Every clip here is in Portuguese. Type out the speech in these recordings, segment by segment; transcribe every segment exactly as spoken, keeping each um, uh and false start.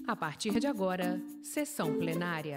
A partir de agora, sessão plenária.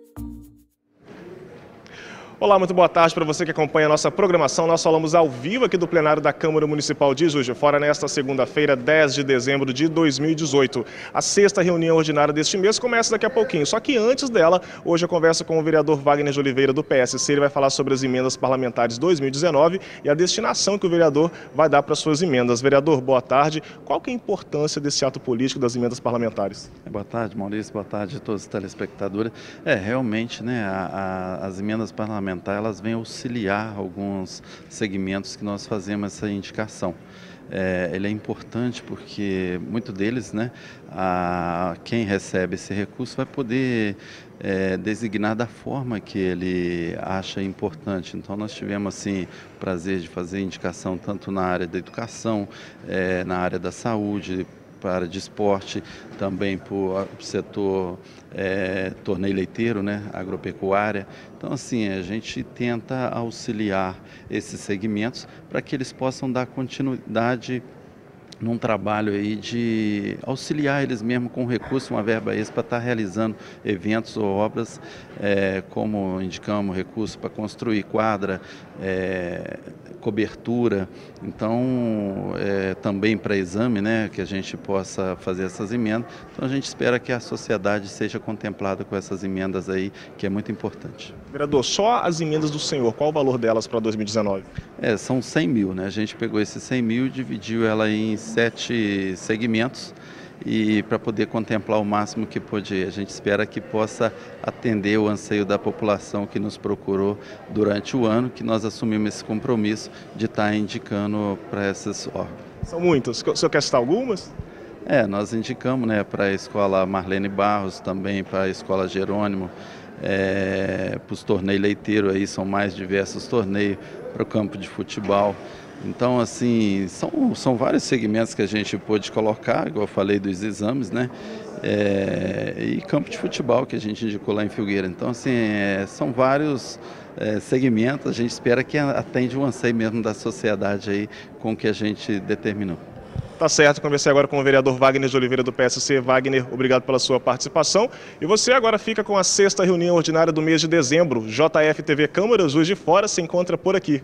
Olá, muito boa tarde para você que acompanha a nossa programação. Nós falamos ao vivo aqui do plenário da Câmara Municipal de Juiz de Fora nesta segunda-feira, dez de dezembro de dois mil e dezoito. A sexta reunião ordinária deste mês começa daqui a pouquinho. Só que antes dela, hoje eu converso com o vereador Wagner de Oliveira do P S C. Ele vai falar sobre as emendas parlamentares dois mil e dezenove e a destinação que o vereador vai dar para suas emendas. Vereador, boa tarde. Qual que é a importância desse ato político das emendas parlamentares? Boa tarde, Maurício. Boa tarde a todos os telespectadores. É, realmente, né, a, a, as emendas parlamentares elas vêm auxiliar alguns segmentos que nós fazemos essa indicação. É, ele é importante porque muito deles, né, a, quem recebe esse recurso vai poder é, designar da forma que ele acha importante. Então nós tivemos assim o prazer de fazer indicação tanto na área da educação, é, na área da saúde, para a área de esporte, também para o setor é, torneio leiteiro, né, agropecuária. Então, assim, a gente tenta auxiliar esses segmentos para que eles possam dar continuidade num trabalho aí de auxiliar eles mesmo com recurso, uma verba extra para estar realizando eventos ou obras, é, como indicamos, recurso para construir quadra, é, cobertura, então é, também para exame, né, que a gente possa fazer essas emendas. Então a gente espera que a sociedade seja contemplada com essas emendas aí, que é muito importante. Vereador, só as emendas do senhor, qual o valor delas para dois mil e dezenove? É, são cem mil, né? A gente pegou esses cem mil e dividiu ela em sete segmentos e para poder contemplar o máximo que poder. A gente espera que possa atender o anseio da população que nos procurou durante o ano, que nós assumimos esse compromisso de estar indicando para esses órgãos. São muitas. O senhor quer citar algumas? É, nós indicamos, né, para a escola Marlene Barros, também para a escola Jerônimo, é, para os torneios leiteiros, aí são mais diversos torneios, para o campo de futebol. Então, assim, são, são vários segmentos que a gente pôde colocar, igual eu falei dos exames, né? É, e campo de futebol que a gente indicou lá em Filgueira. Então, assim, é, são vários é, segmentos, a gente espera que atende o anseio mesmo da sociedade aí com o que a gente determinou. Tá certo, conversei agora com o vereador Wagner de Oliveira do P S C. Wagner, obrigado pela sua participação. E você agora fica com a sexta reunião ordinária do mês de dezembro. J F T V Câmara Juiz de Fora se encontra por aqui.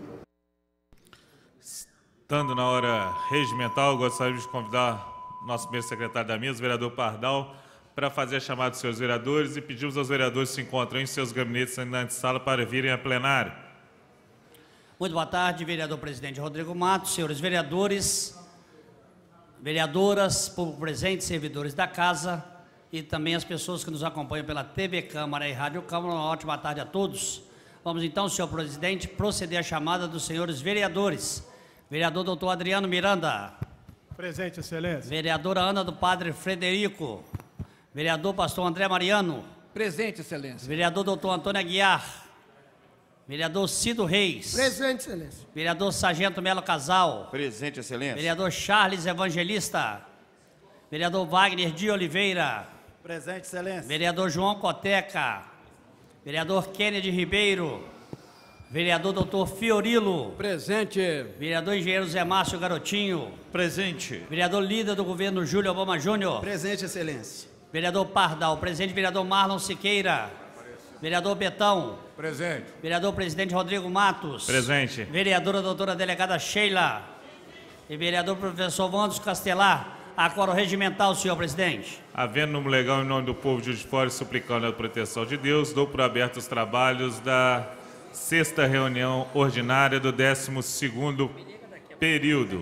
Estando na hora regimental, gostaria de convidar nosso primeiro secretário da mesa, o vereador Pardal, para fazer a chamada dos seus vereadores e pedimos aos vereadores que se encontram em seus gabinetes na antessala para virem a plenário. Muito boa tarde, vereador presidente Rodrigo Matos, senhores vereadores, vereadoras, povo presente, servidores da casa e também as pessoas que nos acompanham pela T V Câmara e Rádio Câmara. Uma ótima tarde a todos. Vamos então, senhor presidente, proceder à chamada dos senhores vereadores. Vereador doutor Adriano Miranda. Presente, excelência. Vereadora Ana do Padre Frederico. Vereador pastor André Mariano. Presente, excelência. Vereador doutor Antônio Aguiar. Vereador Cido Reis. Presente, excelência. Vereador Sargento Melo Casal. Presente, excelência. Vereador Charles Evangelista. Vereador Wagner de Oliveira. Presente, excelência. Vereador João Coteca. Vereador Kennedy Ribeiro. Vereador doutor Fiorilo. Presente. Vereador engenheiro Zé Márcio Garotinho. Presente. Vereador líder do governo Júlio Obama Júnior. Presente, excelência. Vereador Pardal. Presente vereador Marlon Siqueira. Vereador Betão. Presente. Vereador presidente Rodrigo Matos. Presente. Vereadora doutora delegada Sheila. E vereador professor Wandos Castelar. Acórdão regimental, senhor presidente. Havendo número legal em nome do povo de Juiz de Fora e suplicando a proteção de Deus, dou por aberto os trabalhos da sexta reunião ordinária do décimo segundo período.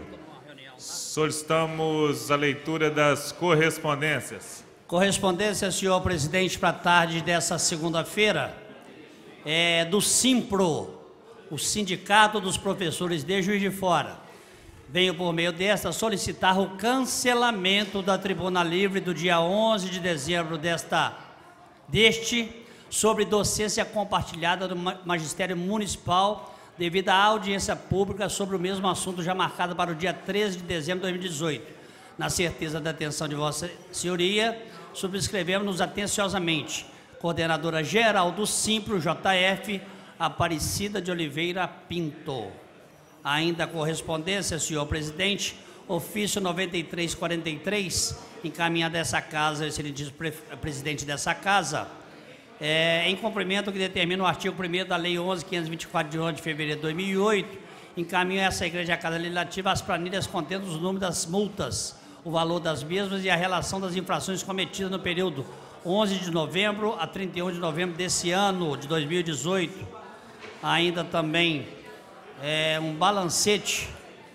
Solicitamos a leitura das correspondências. Correspondência, senhor presidente, para a tarde dessa segunda-feira, é do Simpro, o Sindicato dos Professores de Juiz de Fora. Venho, por meio desta, solicitar o cancelamento da tribuna livre do dia onze de dezembro desta, deste, sobre docência compartilhada do Magistério Municipal, devido à audiência pública sobre o mesmo assunto já marcada para o dia treze de dezembro de dois mil e dezoito. Na certeza da atenção de Vossa Senhoria, subscrevemos-nos atenciosamente. Coordenadora Geral do Simpro, J F, Aparecida de Oliveira Pinto. Ainda a correspondência, senhor presidente, ofício noventa e três quarenta e três, encaminha dessa casa, excelentíssimo presidente dessa casa, é, em cumprimento que determina o artigo primeiro da Lei onze mil quinhentos e vinte e quatro, de onze de fevereiro de dois mil e oito, encaminha essa Igreja à Casa Legislativa as planilhas contendo os números das multas, o valor das mesmas e a relação das infrações cometidas no período onze de novembro a trinta e um de novembro desse ano, de dois mil e dezoito. Ainda também é, um balancete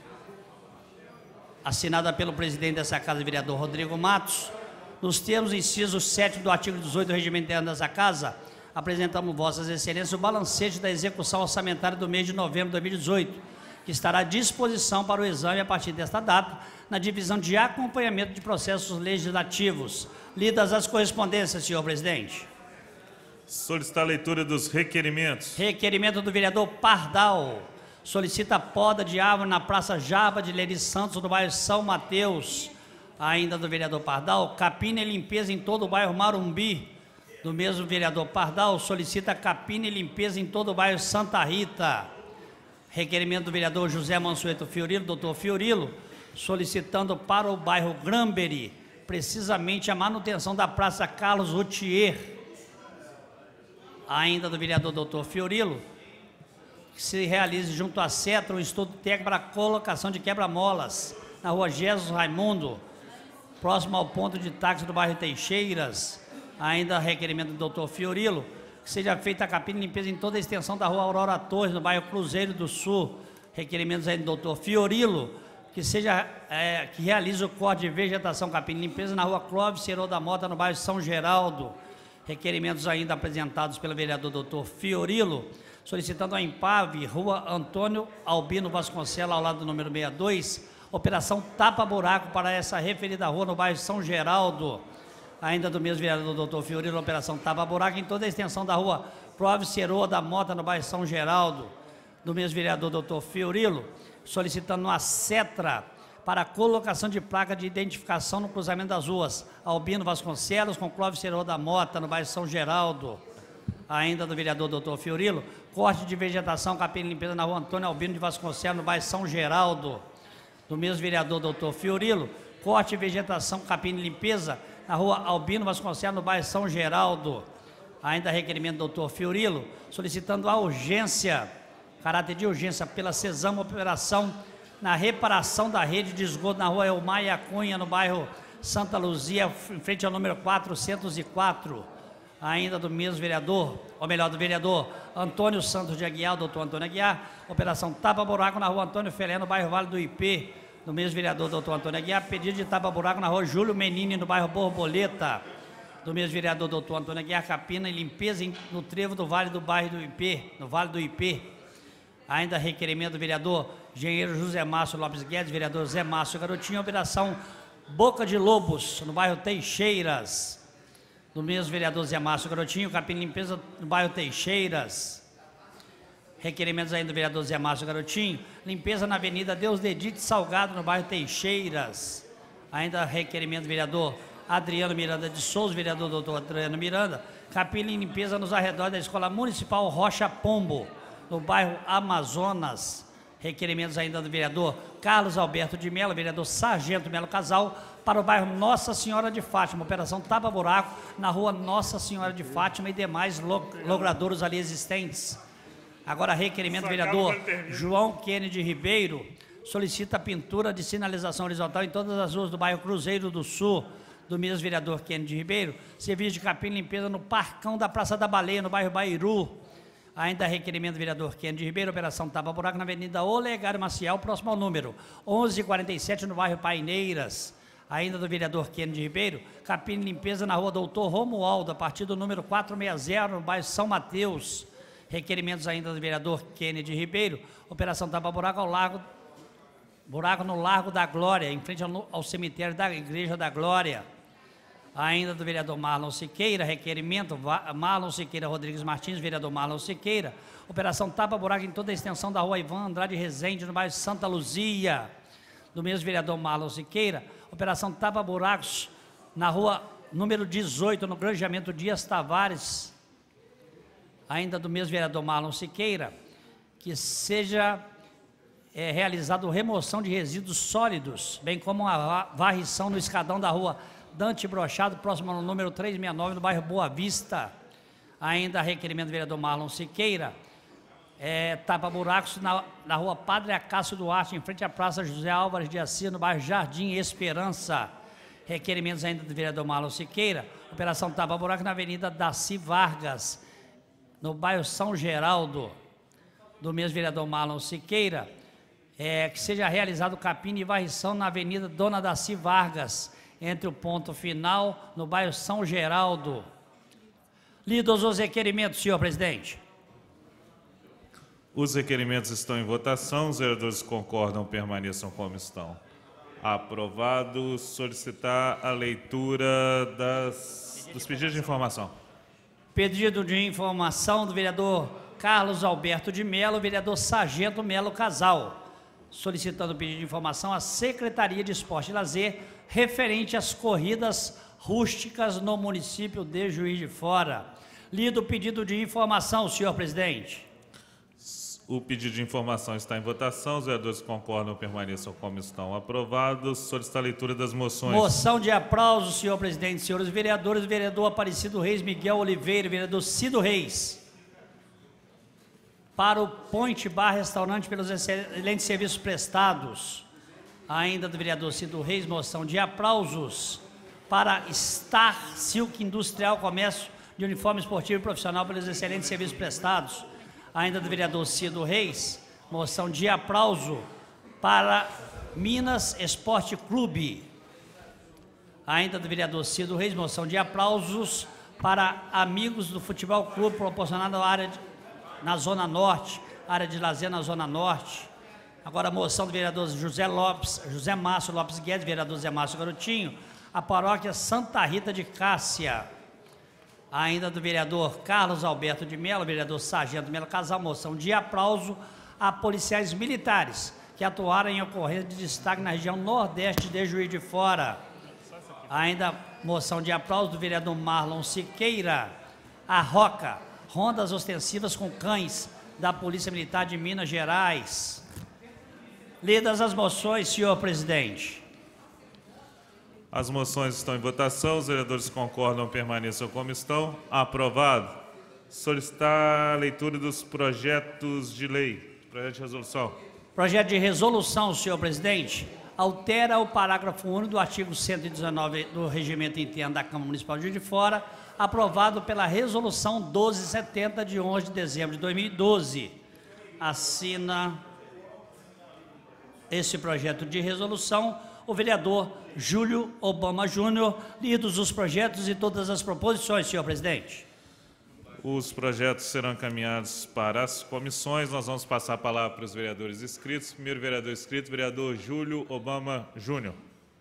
assinada pelo presidente dessa casa, vereador Rodrigo Matos. Nos termos inciso sete do artigo dezoito do regimento interno dessa casa, apresentamos vossas excelências o balancete da execução orçamentária do mês de novembro de dois mil e dezoito, que estará à disposição para o exame a partir desta data, na divisão de acompanhamento de processos legislativos. Lidas as correspondências, senhor presidente. Solicitar a leitura dos requerimentos. Requerimento do vereador Pardal. Solicita poda de árvore na Praça Jaba de Leri Santos, no bairro São Mateus. Ainda do vereador Pardal. Capina e limpeza em todo o bairro Marumbi. Do mesmo vereador Pardal. Solicita capina e limpeza em todo o bairro Santa Rita. Requerimento do vereador José Mansueto Fiorilo, doutor Fiorilo, solicitando para o bairro Granbury, precisamente a manutenção da Praça Carlos Routier. Ainda do vereador doutor Fiorilo, que se realize junto à CETRA um estudo técnico para a colocação de quebra-molas na rua Jesus Raimundo, próximo ao ponto de táxi do bairro Teixeiras. Ainda requerimento do doutor Fiorilo, que seja feita a capina e limpeza em toda a extensão da rua Aurora Torres, no bairro Cruzeiro do Sul. Requerimentos aí do doutor Fiorilo, que seja, é, que realize o corte de vegetação, capina e limpeza na rua Clóvis Cerô da Mota, no bairro São Geraldo. Requerimentos ainda apresentados pelo vereador doutor Fiorilo, solicitando a Impave, rua Antônio Albino Vasconcelos, ao lado do número sessenta e dois, operação tapa-buraco para essa referida rua no bairro São Geraldo. Ainda do mesmo vereador doutor Fiorilo, operação tapa-buraco em toda a extensão da rua Clóvis Cerô da Mota, no bairro São Geraldo. Do mesmo vereador doutor Fiorilo, solicitando uma CETRA para a colocação de placa de identificação no cruzamento das ruas Albino Vasconcelos com Clóvis Cerô da Mota, no bairro São Geraldo. Ainda do vereador doutor Fiorilo, corte de vegetação, capina e limpeza na rua Antônio Albino de Vasconcelos, no bairro São Geraldo. Do mesmo vereador doutor Fiorilo, corte de vegetação, capina e limpeza na rua Albino Vasconcelos, no bairro São Geraldo. Ainda requerimento do doutor Fiorilo, solicitando a urgência, caráter de urgência, pela CESAM, operação na reparação da rede de esgoto na rua Elmaia Cunha, no bairro Santa Luzia, em frente ao número quatrocentos e quatro. Ainda do mesmo vereador, ou melhor, do vereador Antônio Santos de Aguiar, doutor Antônio Aguiar, operação tapa-buraco na rua Antônio Felé, no bairro Vale do Ipê. Do mesmo vereador doutor Antônio Aguiar, pedido de tapa-buraco na rua Júlio Menini, no bairro Borboleta. Do mesmo vereador doutor Antônio Aguiar, capina e limpeza no trevo do Vale do bairro do Ipê, no Vale do Ipê. Ainda requerimento do vereador engenheiro José Márcio Lopes Guedes, vereador Zé Márcio Garotinho, operação Boca de Lobos, no bairro Teixeiras. Do mesmo vereador Zé Márcio Garotinho, capina e limpeza no bairro Teixeiras. Requerimentos ainda do vereador Zé Márcio Garotinho, limpeza na avenida Deus Dedite Salgado, no bairro Teixeiras. Ainda requerimento do vereador Adriano Miranda de Souza, vereador doutor Adriano Miranda, capina e limpeza nos arredores da Escola Municipal Rocha Pombo, no bairro Amazonas. Requerimentos ainda do vereador Carlos Alberto de Mello, vereador Sargento Melo Casal, para o bairro Nossa Senhora de Fátima, operação tapa-buraco na rua Nossa Senhora de Fátima e demais logradouros ali existentes. Agora, requerimento do vereador João Kennedy Ribeiro, solicita pintura de sinalização horizontal em todas as ruas do bairro Cruzeiro do Sul. Do mesmo vereador Kennedy Ribeiro, serviço de capina e limpeza no Parcão da Praça da Baleia, no bairro Bairu. Ainda requerimento do vereador Kennedy Ribeiro, operação tapa-buraco na avenida Olegário Maciel, próximo ao número onze quarenta e sete, no bairro Paineiras. Ainda do vereador Kennedy Ribeiro, capina e limpeza na rua Doutor Romualdo, a partir do número quatrocentos e sessenta, no bairro São Mateus. Requerimentos ainda do vereador Kennedy Ribeiro, operação tapa-buraco ao largo, buraco no Largo da Glória, em frente ao, ao cemitério da Igreja da Glória. Ainda do vereador Marlon Siqueira, requerimento Marlon Siqueira Rodrigues Martins, vereador Marlon Siqueira, operação tapa-buraco em toda a extensão da rua Ivan Andrade Rezende, no bairro Santa Luzia. Do mesmo vereador Marlon Siqueira, operação tapa-buracos na rua número dezoito, no Grangeamento Dias Tavares. Ainda do mesmo vereador Marlon Siqueira, que seja é realizado remoção de resíduos sólidos, bem como a varrição no escadão da rua Dante Brochado, próximo ao número trezentos e sessenta e nove, no bairro Boa Vista. Ainda requerimento do vereador Marlon Siqueira, é, tapa-buracos na, na rua Padre Acácio Duarte, em frente à Praça José Álvares de Assis, no bairro Jardim Esperança. Requerimentos ainda do vereador Marlon Siqueira, operação tapa-buraco na Avenida Daci Vargas, no bairro São Geraldo, do mesmo vereador Marlon Siqueira, é, que seja realizado capina e varrição na Avenida Dona Daci Vargas, entre o ponto final, no bairro São Geraldo. Lidos os requerimentos, senhor presidente. Os requerimentos estão em votação. Os vereadores concordam, permaneçam como estão. Aprovado. Solicitar a leitura das, dos pedidos de informação. Pedido de informação do vereador Carlos Alberto de Melo, vereador Sargento Melo Casal, solicitando o pedido de informação à Secretaria de Esporte e Lazer referente às corridas rústicas no município de Juiz de Fora. Lido o pedido de informação, senhor presidente. O pedido de informação está em votação. Os vereadores concordam, permaneçam como estão. Aprovados. Solicita a leitura das moções. Moção de aplauso, senhor presidente. Senhores vereadores, vereador Aparecido Reis Miguel Oliveira, vereador Cido Reis. Para o Point Bar Restaurante pelos excelentes serviços prestados. Ainda do vereador Cido Reis, moção de aplausos para Star Silk Industrial Comércio de Uniforme Esportivo e Profissional pelos excelentes serviços prestados. Ainda do vereador Cido Reis, moção de aplauso para Minas Esporte Clube. Ainda do vereador Cido Reis, moção de aplausos para Amigos do Futebol Clube, proporcionado à área de, na Zona Norte, área de lazer na Zona Norte. Agora a moção do vereador José Lopes, José Márcio Lopes Guedes, vereador Zé Márcio Garotinho, a paróquia Santa Rita de Cássia. Ainda do vereador Carlos Alberto de Melo, vereador Sargento Melo Casal, moção de aplauso a policiais militares que atuaram em ocorrência de destaque na região nordeste de Juiz de Fora. Ainda moção de aplauso do vereador Marlon Siqueira, a Roca, rondas ostensivas com cães da Polícia Militar de Minas Gerais. Lidas as moções, senhor presidente. As moções estão em votação. Os vereadores concordam, permaneçam como estão. Aprovado. Solicitar a leitura dos projetos de lei. Projeto de resolução. Projeto de resolução, senhor presidente, altera o parágrafo único do artigo cento e dezenove do Regimento Interno da Câmara Municipal de Juiz de Fora, aprovado pela Resolução doze setenta, de onze de dezembro de dois mil e doze. Assina esse projeto de resolução o vereador Júlio Obama Júnior. Lidos os projetos e todas as proposições, senhor presidente. Os projetos serão encaminhados para as comissões. Nós vamos passar a palavra para os vereadores inscritos. Primeiro vereador inscrito, vereador Júlio Obama Júnior.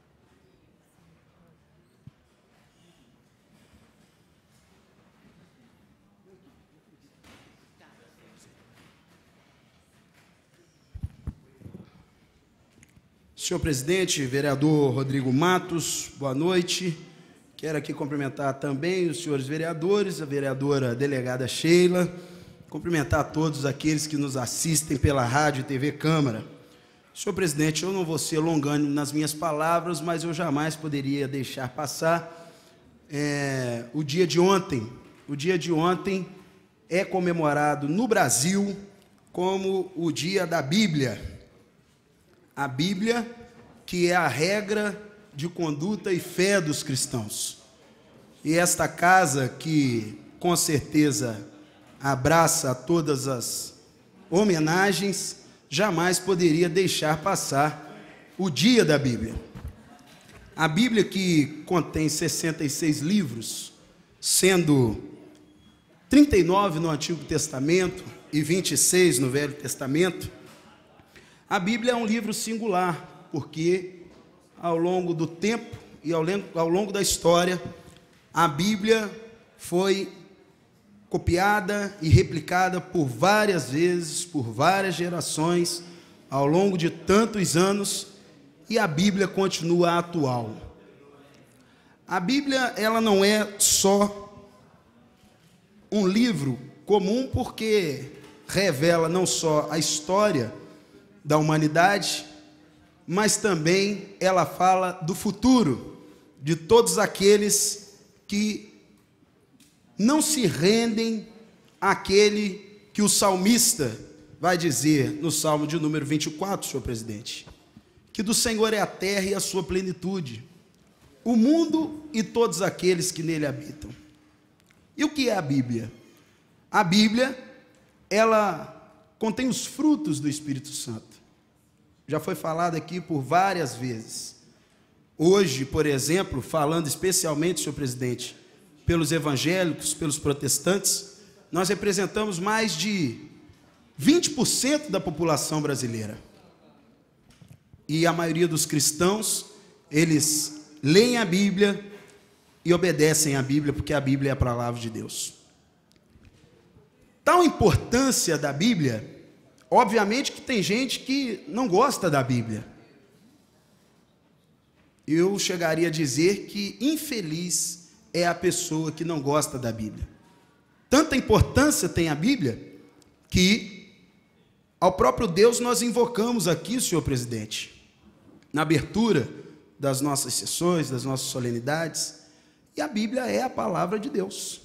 Senhor presidente, vereador Rodrigo Matos, boa noite. Quero aqui cumprimentar também os senhores vereadores, a vereadora delegada Sheila, cumprimentar todos aqueles que nos assistem pela rádio e T V Câmara. Senhor presidente, eu não vou ser longânimo nas minhas palavras, mas eu jamais poderia deixar passar é, o dia de ontem. O dia de ontem é comemorado no Brasil como o dia da Bíblia. A Bíblia, que é a regra de conduta e fé dos cristãos. E esta casa, que com certeza abraça todas as homenagens, jamais poderia deixar passar o dia da Bíblia. A Bíblia, que contém sessenta e seis livros, sendo trinta e nove no Antigo Testamento e vinte e seis no Velho Testamento, a Bíblia é um livro singular, porque ao longo do tempo e ao longo, ao longo da história, a Bíblia foi copiada e replicada por várias vezes, por várias gerações, ao longo de tantos anos, e a Bíblia continua atual. A Bíblia, ela não é só um livro comum, porque revela não só a história da humanidade, mas também ela fala do futuro de todos aqueles que não se rendem àquele que o salmista vai dizer no Salmo de número vinte e quatro, senhor presidente, que do Senhor é a terra e a sua plenitude, o mundo e todos aqueles que nele habitam. E o que é a Bíblia? A Bíblia, ela contém os frutos do Espírito Santo. Já foi falado aqui por várias vezes. Hoje, por exemplo, falando especialmente, senhor presidente, pelos evangélicos, pelos protestantes, nós representamos mais de vinte por cento da população brasileira. E a maioria dos cristãos, eles leem a Bíblia e obedecem à Bíblia, porque a Bíblia é a palavra de Deus. Tal importância da Bíblia, obviamente que tem gente que não gosta da Bíblia. Eu chegaria a dizer que infeliz é a pessoa que não gosta da Bíblia. Tanta importância tem a Bíblia que ao próprio Deus nós invocamos aqui, senhor presidente, na abertura das nossas sessões, das nossas solenidades, e a Bíblia é a palavra de Deus.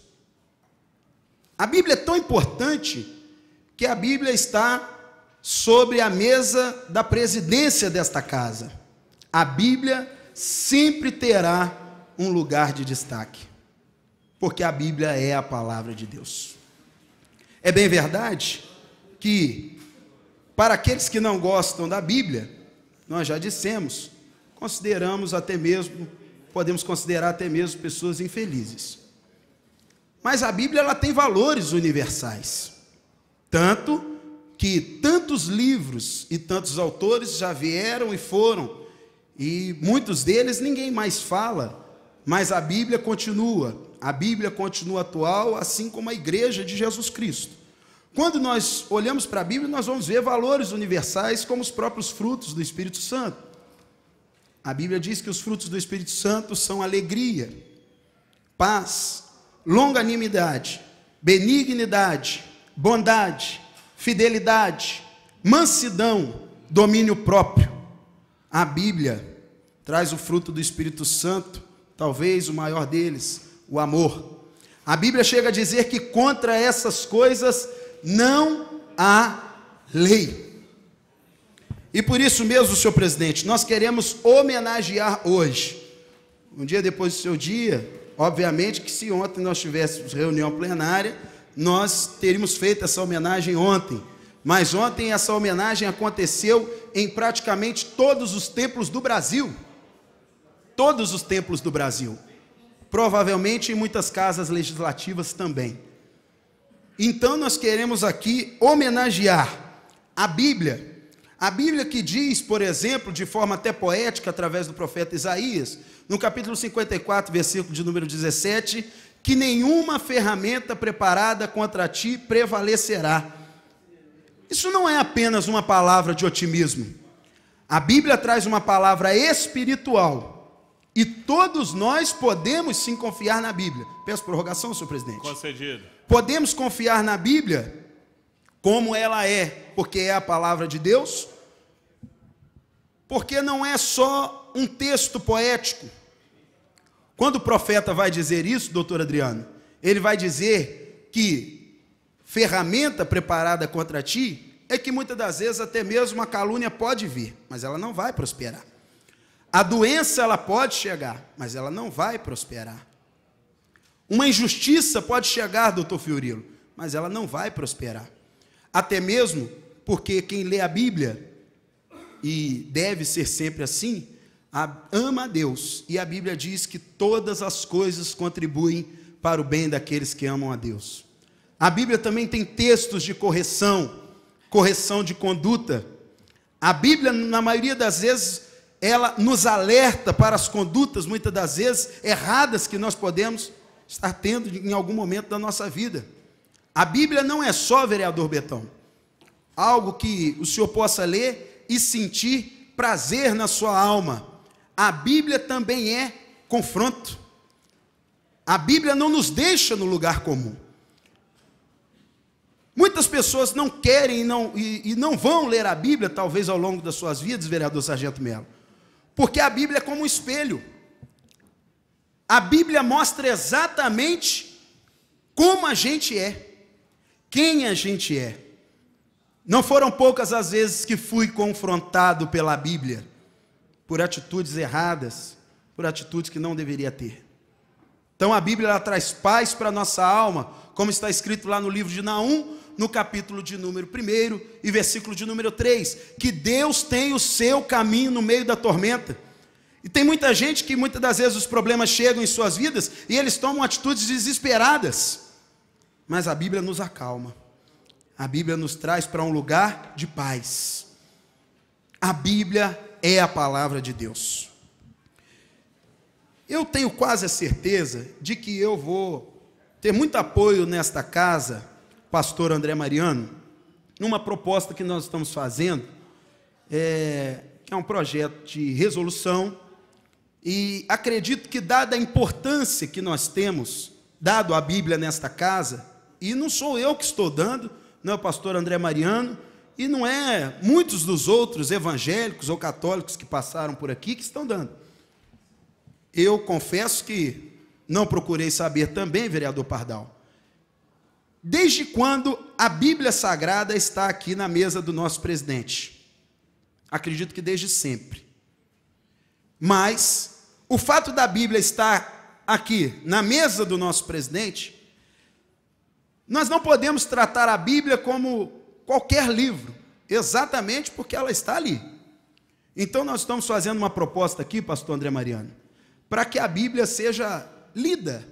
A Bíblia é tão importante que a Bíblia está sobre a mesa da presidência desta casa. A Bíblia sempre terá um lugar de destaque, porque a Bíblia é a palavra de Deus. É bem verdade que, para aqueles que não gostam da Bíblia, nós já dissemos, consideramos até mesmo, podemos considerar até mesmo pessoas infelizes. Mas a Bíblia, ela tem valores universais, tanto que tantos livros e tantos autores já vieram e foram, e muitos deles ninguém mais fala, mas a Bíblia continua, a Bíblia continua atual, assim como a igreja de Jesus Cristo. Quando nós olhamos para a Bíblia, nós vamos ver valores universais como os próprios frutos do Espírito Santo. A Bíblia diz que os frutos do Espírito Santo são alegria, paz, longanimidade, benignidade, bondade, fidelidade, mansidão, domínio próprio. A Bíblia traz o fruto do Espírito Santo, talvez o maior deles, o amor. A Bíblia chega a dizer que contra essas coisas não há lei. E por isso mesmo, senhor presidente, nós queremos homenagear hoje, um dia depois do seu dia, obviamente que se ontem nós tivéssemos reunião plenária, nós teríamos feito essa homenagem ontem, mas ontem essa homenagem aconteceu em praticamente todos os templos do Brasil, todos os templos do Brasil, provavelmente em muitas casas legislativas também. Então nós queremos aqui homenagear a Bíblia, a Bíblia que diz, por exemplo, de forma até poética, através do profeta Isaías, no capítulo cinquenta e quatro, versículo de número dezessete, que nenhuma ferramenta preparada contra ti prevalecerá. Isso não é apenas uma palavra de otimismo. A Bíblia traz uma palavra espiritual, e todos nós podemos sim confiar na Bíblia. Peço prorrogação, senhor presidente. Concedido. Podemos confiar na Bíblia como ela é, porque é a palavra de Deus, porque não é só um texto poético. Quando o profeta vai dizer isso, doutor Adriano, ele vai dizer que ferramenta preparada contra ti é que muitas das vezes até mesmo a calúnia pode vir, mas ela não vai prosperar. A doença ela pode chegar, mas ela não vai prosperar. Uma injustiça pode chegar, doutor Fiorilo, mas ela não vai prosperar. Até mesmo porque quem lê a Bíblia, e deve ser sempre assim, ama a Deus, e a Bíblia diz que todas as coisas contribuem para o bem daqueles que amam a Deus. A Bíblia também tem textos de correção, correção de conduta. A Bíblia, na maioria das vezes, ela nos alerta para as condutas, muitas das vezes, erradas que nós podemos estar tendo em algum momento da nossa vida. A Bíblia não é só, vereador Betão, algo que o senhor possa ler e sentir prazer na sua alma. A Bíblia também é confronto. A Bíblia não nos deixa no lugar comum. Muitas pessoas não querem e não, e, e não vão ler a Bíblia, talvez ao longo das suas vidas, vereador Sargento Melo, porque a Bíblia é como um espelho. A Bíblia mostra exatamente como a gente é, quem a gente é. Não foram poucas as vezes que fui confrontado pela Bíblia por atitudes erradas, por atitudes que não deveria ter. Então a Bíblia ela traz paz para a nossa alma, como está escrito lá no livro de Naum, no capítulo de número um e versículo de número três, que Deus tem o seu caminho no meio da tormenta. E tem muita gente que muitas das vezes os problemas chegam em suas vidas e eles tomam atitudes desesperadas. Mas a Bíblia nos acalma. A Bíblia nos traz para um lugar de paz. A Bíblia é a palavra de Deus. Eu tenho quase a certeza de que eu vou ter muito apoio nesta casa, pastor André Mariano, numa proposta que nós estamos fazendo, é, que é um projeto de resolução, e acredito que, dada a importância que nós temos dado à Bíblia nesta casa, e não sou eu que estou dando, não é o pastor André Mariano, e não é muitos dos outros evangélicos ou católicos que passaram por aqui que estão dando. Eu confesso que não procurei saber também, vereador Pardal, desde quando a Bíblia Sagrada está aqui na mesa do nosso presidente. Acredito que desde sempre. Mas o fato da Bíblia estar aqui na mesa do nosso presidente, nós não podemos tratar a Bíblia como qualquer livro, exatamente porque ela está ali. Então nós estamos fazendo uma proposta aqui, pastor André Mariano, para que a Bíblia seja lida.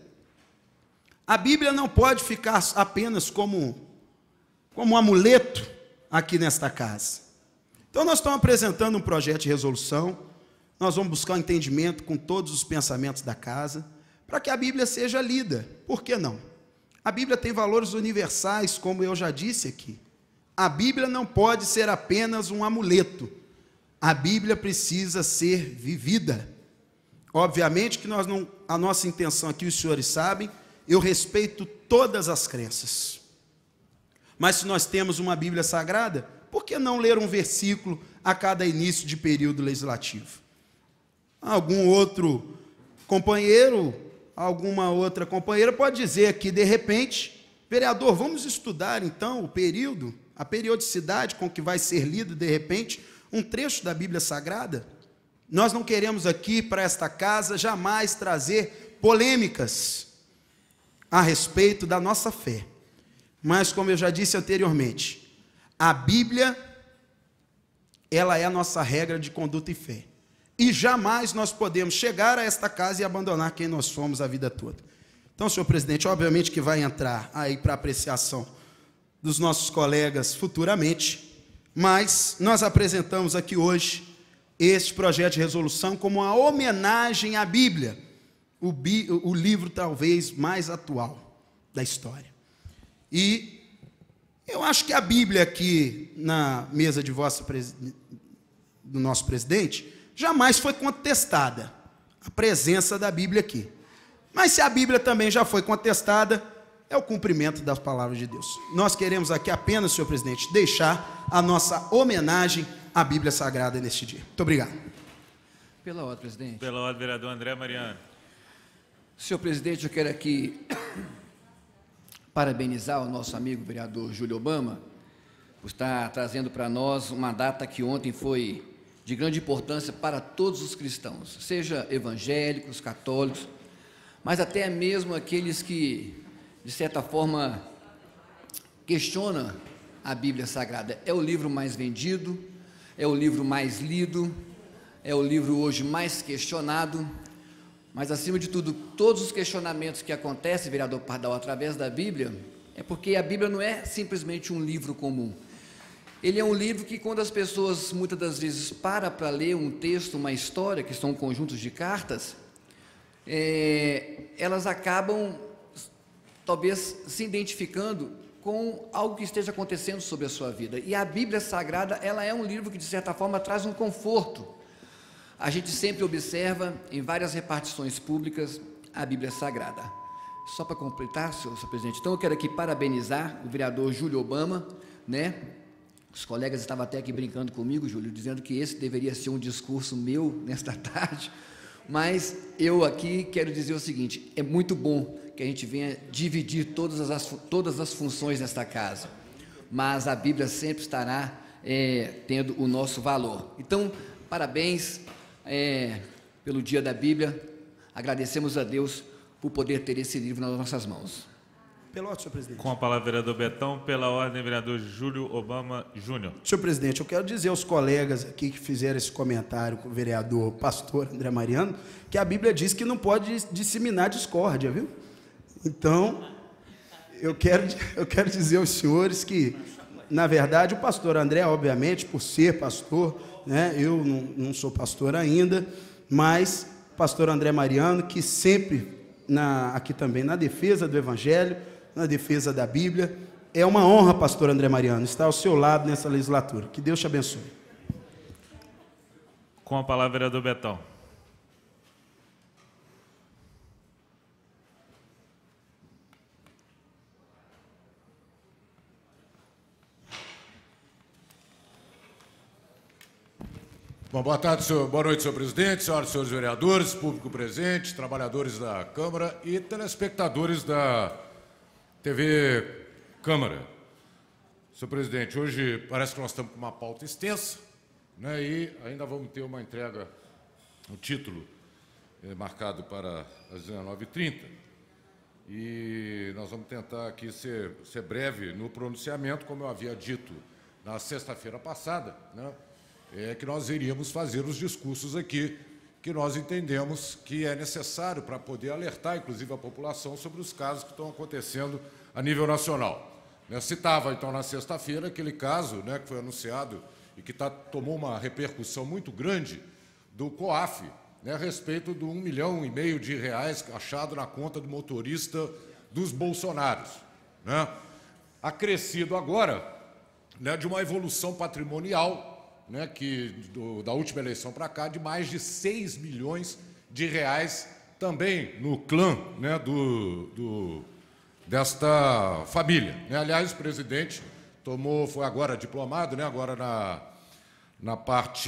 A Bíblia não pode ficar apenas como, como um amuleto aqui nesta casa. Então nós estamos apresentando um projeto de resolução, nós vamos buscar um entendimento com todos os pensamentos da casa, para que a Bíblia seja lida. Por que não? A Bíblia tem valores universais, como eu já disse aqui. A Bíblia não pode ser apenas um amuleto. A Bíblia precisa ser vivida. Obviamente que nós não, a nossa intenção aqui, os senhores sabem, eu respeito todas as crenças. Mas se nós temos uma Bíblia Sagrada, por que não ler um versículo a cada início de período legislativo? Algum outro companheiro, alguma outra companheira pode dizer aqui, de repente, vereador, vamos estudar então o período, a periodicidade com que vai ser lido, de repente, um trecho da Bíblia Sagrada. Nós não queremos aqui para esta casa jamais trazer polêmicas a respeito da nossa fé. Mas, como eu já disse anteriormente, a Bíblia, ela é a nossa regra de conduta e fé. E jamais nós podemos chegar a esta casa e abandonar quem nós fomos a vida toda. Então, senhor presidente, obviamente que vai entrar aí para apreciação dos nossos colegas futuramente, mas nós apresentamos aqui hoje este projeto de resolução como uma homenagem à Bíblia, o, bi, o livro talvez mais atual da história. E eu acho que a Bíblia aqui na mesa de vossa do nosso presidente jamais foi contestada, a presença da Bíblia aqui. Mas se a Bíblia também já foi contestada, é o cumprimento das palavras de Deus. Nós queremos aqui apenas, senhor presidente, deixar a nossa homenagem à Bíblia Sagrada neste dia. Muito obrigado. Pela ordem, presidente. Pela ordem, vereador André Mariano. Senhor presidente, eu quero aqui parabenizar o nosso amigo vereador Júlio Obama por estar trazendo para nós uma data que ontem foi de grande importância para todos os cristãos, seja evangélicos, católicos, mas até mesmo aqueles que, de certa forma, questionam a Bíblia Sagrada. É o livro mais vendido, é o livro mais lido, é o livro hoje mais questionado, mas, acima de tudo, todos os questionamentos que acontecem, vereador Pardal, através da Bíblia, é porque a Bíblia não é simplesmente um livro comum. Ele é um livro que, quando as pessoas, muitas das vezes, param para ler um texto, uma história, que são conjuntos de cartas, é, elas acabam, talvez, se identificando com algo que esteja acontecendo sobre a sua vida. E a Bíblia Sagrada, ela é um livro que, de certa forma, traz um conforto. A gente sempre observa, em várias repartições públicas, a Bíblia Sagrada. Só para completar, senhor, senhor presidente, então eu quero aqui parabenizar o vereador Júlio Obama, né? Os colegas estavam até aqui brincando comigo, Júlio, dizendo que esse deveria ser um discurso meu nesta tarde, mas eu aqui quero dizer o seguinte: é muito bom que a gente venha dividir todas as, todas as funções nesta casa, mas a Bíblia sempre estará é, tendo o nosso valor. Então, parabéns é, pelo dia da Bíblia, agradecemos a Deus por poder ter esse livro nas nossas mãos. Pelote, senhor presidente. Com a palavra, vereador Betão. Pela ordem, vereador Júlio Obama Júnior. Senhor presidente, eu quero dizer aos colegas aqui que fizeram esse comentário com o vereador pastor André Mariano, que a Bíblia diz que não pode disseminar discórdia, viu? Então, eu quero, eu quero dizer aos senhores que, na verdade, o pastor André, obviamente, por ser pastor, né, eu não, não sou pastor ainda, mas o pastor André Mariano, que sempre, na, aqui também, na defesa do Evangelho, na defesa da Bíblia, é uma honra, pastor André Mariano, estar ao seu lado nessa legislatura. Que Deus te abençoe. Com a palavra, vereador Betão. Bom, boa tarde, senhor, boa noite, senhor presidente, senhoras e senhores vereadores, público presente, trabalhadores da Câmara e telespectadores da T V Câmara. Senhor presidente, hoje parece que nós estamos com uma pauta extensa, né, e ainda vamos ter uma entrega, um título é, marcado para as dezenove e trinta. E nós vamos tentar aqui ser, ser breve no pronunciamento, como eu havia dito na sexta-feira passada, né, é que nós iríamos fazer os discursos aqui que nós entendemos que é necessário para poder alertar, inclusive, a população sobre os casos que estão acontecendo a nível nacional. Eu citava, então, na sexta-feira, aquele caso, né, que foi anunciado e que tá, tomou uma repercussão muito grande do COAF, né, a respeito de um milhão e meio de reais achado na conta do motorista dos Bolsonaros, né, acrescido agora, né, de uma evolução patrimonial, né, que do, da última eleição para cá, de mais de seis milhões de reais também no clã, né, do, do, desta família. Né? Aliás, o presidente tomou, foi agora diplomado, né, agora na, na parte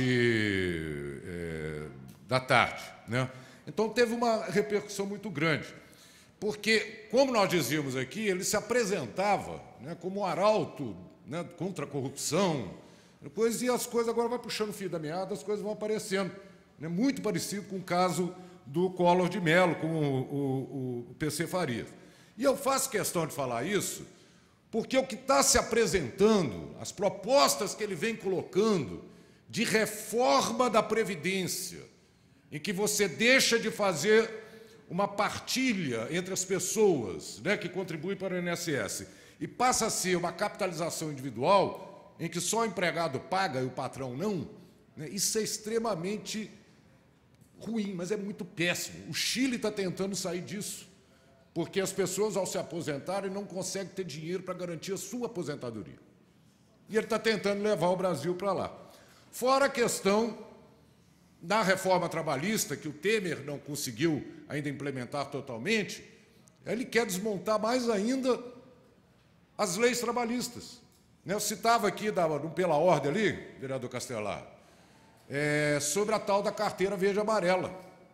é, da tarde. Né? Então, teve uma repercussão muito grande, porque, como nós dizíamos aqui, ele se apresentava, né, como um arauto, né, contra a corrupção. Depois, e as coisas agora vão puxando o fio da meada, as coisas vão aparecendo. Né? Muito parecido com o caso do Collor de Mello, com o, o, o P C Farias. E eu faço questão de falar isso, porque o que está se apresentando, as propostas que ele vem colocando de reforma da Previdência, em que você deixa de fazer uma partilha entre as pessoas, né, que contribuem para o I N S S e passa a ser uma capitalização individual, em que só o empregado paga e o patrão não, né? Isso é extremamente ruim, mas é muito péssimo. O Chile está tentando sair disso, porque as pessoas, ao se aposentarem, não conseguem ter dinheiro para garantir a sua aposentadoria. E ele está tentando levar o Brasil para lá. Fora a questão da reforma trabalhista, que o Temer não conseguiu ainda implementar totalmente, ele quer desmontar mais ainda as leis trabalhistas. Eu citava aqui, pela ordem ali, vereador Castelar, é, sobre a tal da carteira verde-amarela,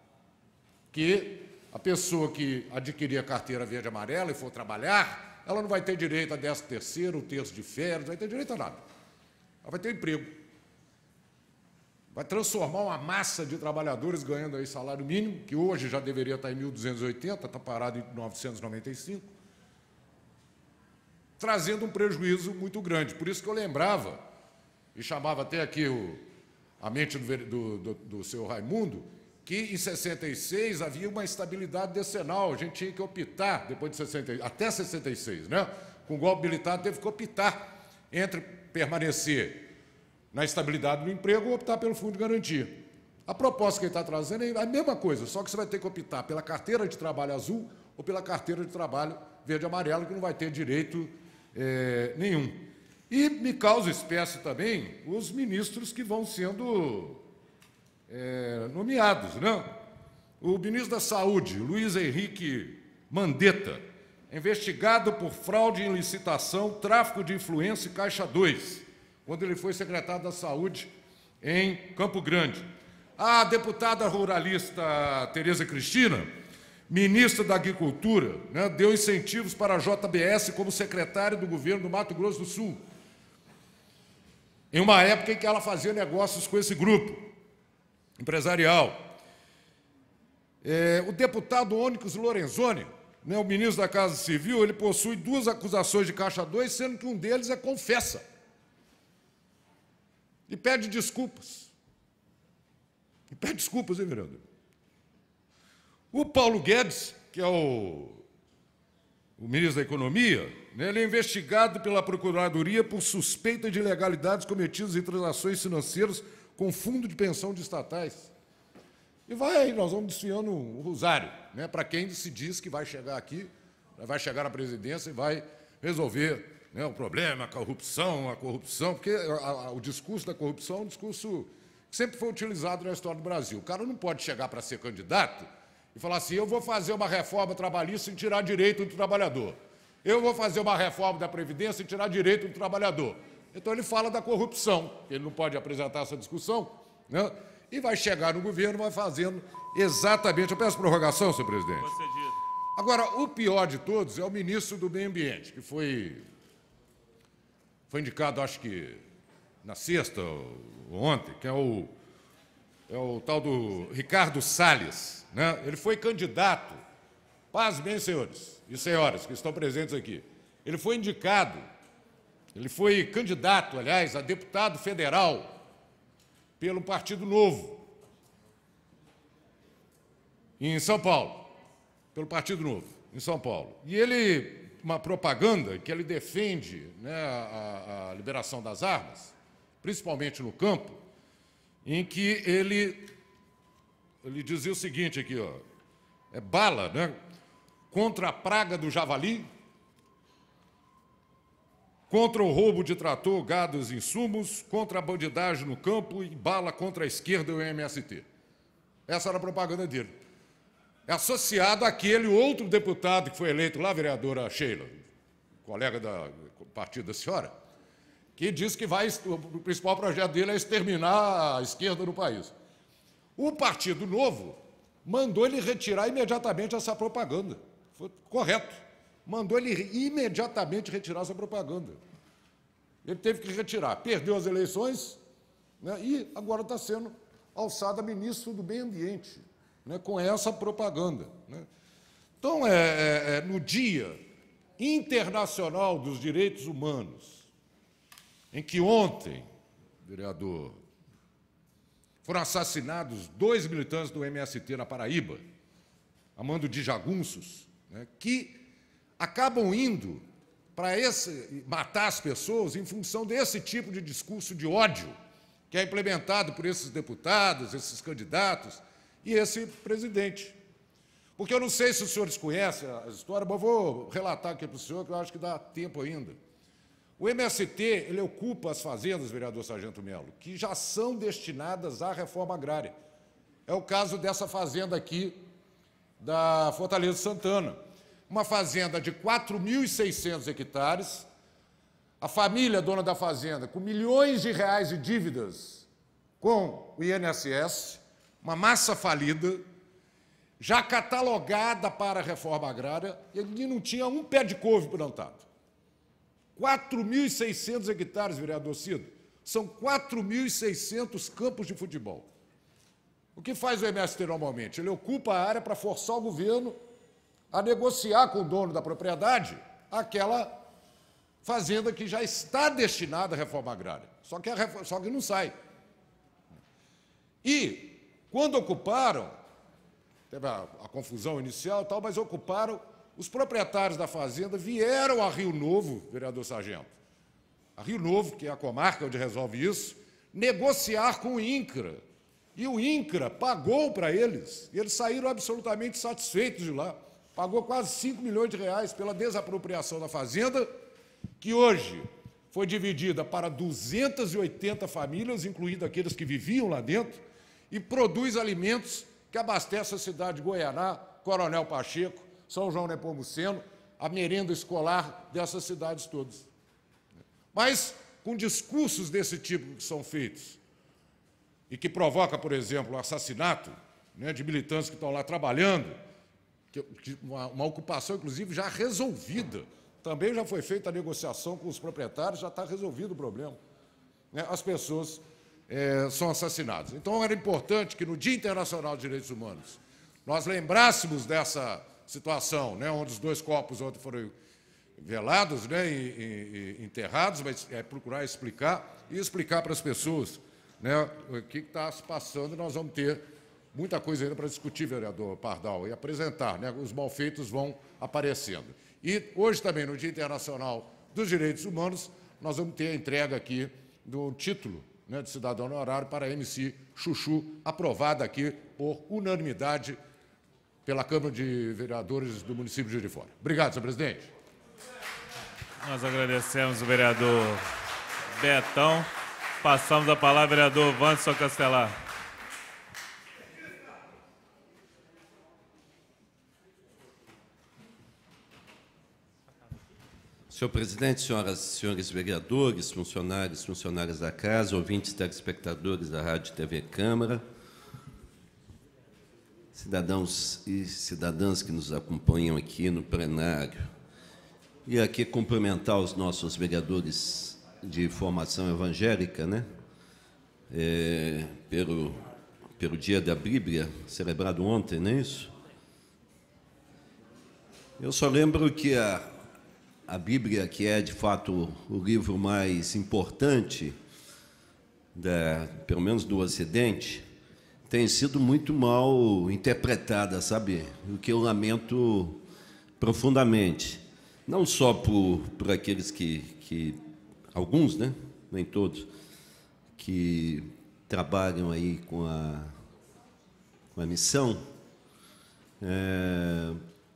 que a pessoa que adquirir a carteira verde-amarela e for trabalhar, ela não vai ter direito a décimo terceiro, um terço de férias, não vai ter direito a nada. Ela vai ter emprego. Vai transformar uma massa de trabalhadores ganhando aí salário mínimo, que hoje já deveria estar em mil duzentos e oitenta, está parado em novecentos e noventa e cinco, trazendo um prejuízo muito grande. Por isso que eu lembrava, e chamava até aqui o, a mente do, do, do, do senhor Raimundo, que em sessenta e seis havia uma estabilidade decenal, a gente tinha que optar, depois de sessenta, até sessenta e seis, né? Com o golpe militar teve que optar entre permanecer na estabilidade do emprego ou optar pelo fundo de garantia. A proposta que ele está trazendo é a mesma coisa, só que você vai ter que optar pela carteira de trabalho azul ou pela carteira de trabalho verde e amarelo, que não vai ter direito É, nenhum. E me causa espécie também os ministros que vão sendo é, nomeados, né? O ministro da Saúde, Luiz Henrique Mandetta, investigado por fraude em licitação, tráfico de influência e Caixa dois, quando ele foi secretário da Saúde em Campo Grande. A deputada ruralista Tereza Cristina, ministra da Agricultura, né, deu incentivos para a J B S como secretária do governo do Mato Grosso do Sul, em uma época em que ela fazia negócios com esse grupo empresarial. É, o deputado Ônix Lorenzoni, né, o ministro da Casa Civil, ele possui duas acusações de Caixa dois, sendo que um deles é confessa. E pede desculpas. E pede desculpas, hein, vereador? O Paulo Guedes, que é o, o ministro da Economia, né, ele é investigado pela Procuradoria por suspeita de ilegalidades cometidas em transações financeiras com fundo de pensão de estatais. E vai aí, nós vamos desfiando o rosário, né, para quem se diz que vai chegar aqui, vai chegar na presidência e vai resolver, né, o problema, a corrupção, a corrupção, porque a, a, o discurso da corrupção é um discurso que sempre foi utilizado na história do Brasil. O cara não pode chegar para ser candidato e falar assim, eu vou fazer uma reforma trabalhista e tirar direito do trabalhador. Eu vou fazer uma reforma da Previdência e tirar direito do trabalhador. Então ele fala da corrupção, ele não pode apresentar essa discussão, né? E vai chegar no governo, vai fazendo exatamente... Eu peço prorrogação, senhor presidente. Concedido. Agora, o pior de todos é o ministro do Meio Ambiente, que foi, foi indicado, acho que na sexta, ontem, que é o, é o tal do Ricardo Salles, né? Ele foi candidato, pasmem, senhores e senhoras que estão presentes aqui, ele foi indicado, ele foi candidato, aliás, a deputado federal pelo Partido Novo, em São Paulo, pelo Partido Novo, em São Paulo. E ele, uma propaganda que ele defende, né, a, a liberação das armas, principalmente no campo, em que ele, ele dizia o seguinte aqui, ó, é bala, né, contra a praga do javali, contra o roubo de trator, gados e insumos, contra a bandidagem no campo e bala contra a esquerda e o M S T. Essa era a propaganda dele. É associado àquele outro deputado que foi eleito lá, a vereadora Sheila, colega do partido da senhora, que diz que vai, o principal projeto dele é exterminar a esquerda no país. O Partido Novo mandou ele retirar imediatamente essa propaganda. Foi correto. Mandou ele imediatamente retirar essa propaganda. Ele teve que retirar. Perdeu as eleições, né, e agora está sendo alçado a ministro do Meio Ambiente, né, com essa propaganda, né. Então, é, é, é, no Dia Internacional dos Direitos Humanos, em que ontem, vereador, foram assassinados dois militantes do M S T na Paraíba, a mando de jagunços, né, que acabam indo para esse matar as pessoas em função desse tipo de discurso de ódio que é implementado por esses deputados, esses candidatos e esse presidente. Porque eu não sei se os senhores conhecem a história, mas eu vou relatar aqui para o senhor, que eu acho que dá tempo ainda. O M S T, ele ocupa as fazendas, vereador Sargento Melo, que já são destinadas à reforma agrária. É o caso dessa fazenda aqui da Fortaleza Santana. Uma fazenda de quatro mil e seiscentos hectares, a família dona da fazenda com milhões de reais de dívidas com o I N S S, uma massa falida, já catalogada para a reforma agrária, e não tinha um pé de couve plantado. quatro mil e seiscentos hectares, vereador Cido, são quatro mil e seiscentos campos de futebol. O que faz o M S T normalmente? Ele ocupa a área para forçar o governo a negociar com o dono da propriedade aquela fazenda que já está destinada à reforma agrária, só que, a reforma, só que não sai. E, quando ocuparam, teve a, a confusão inicial e tal, mas ocuparam, os proprietários da fazenda vieram a Rio Novo, vereador Sargento, a Rio Novo, que é a comarca onde resolve isso, negociar com o INCRA. E o INCRA pagou para eles, e eles saíram absolutamente satisfeitos de lá. Pagou quase cinco milhões de reais pela desapropriação da fazenda, que hoje foi dividida para duzentas e oitenta famílias, incluindo aqueles que viviam lá dentro, e produz alimentos que abastecem a cidade de Goianá, Coronel Pacheco, São João Nepomuceno, a merenda escolar dessas cidades todas. Mas, com discursos desse tipo que são feitos, e que provoca, por exemplo, o assassinato, né, de militantes que estão lá trabalhando, que, que uma, uma ocupação, inclusive, já resolvida. Também já foi feita a negociação com os proprietários, já está resolvido o problema. Né, as pessoas é, são assassinadas. Então, era importante que, no Dia Internacional de Direitos Humanos, nós lembrássemos dessa situação, né, onde os dois corpos ontem foram velados, né, e, e, e enterrados, mas é procurar explicar e explicar para as pessoas, né, o que está se passando. Nós vamos ter muita coisa ainda para discutir, vereador Pardal, e apresentar, né, os malfeitos vão aparecendo. E hoje também, no Dia Internacional dos Direitos Humanos, nós vamos ter a entrega aqui do título, né, de cidadão honorário para a M C Chuchu, aprovada aqui por unanimidade pela Câmara de Vereadores do município de Juiz de Fora. Obrigado, senhor presidente. Nós agradecemos o vereador Betão. Passamos a palavra ao vereador Wanderson Castelar. Senhor presidente, senhoras e senhores vereadores, funcionários, funcionárias da casa, ouvintes, telespectadores da Rádio e T V Câmara, cidadãos e cidadãs que nos acompanham aqui no plenário, e aqui cumprimentar os nossos vereadores de formação evangélica, né, é, pelo, pelo Dia da Bíblia, celebrado ontem, não é isso? Eu só lembro que a, a Bíblia, que é, de fato, o livro mais importante, da, pelo menos do Ocidente, tem sido muito mal interpretada, sabe? O que eu lamento profundamente. Não só por, por aqueles que, que, alguns, né? Nem todos, que trabalham aí com a, com a missão, é,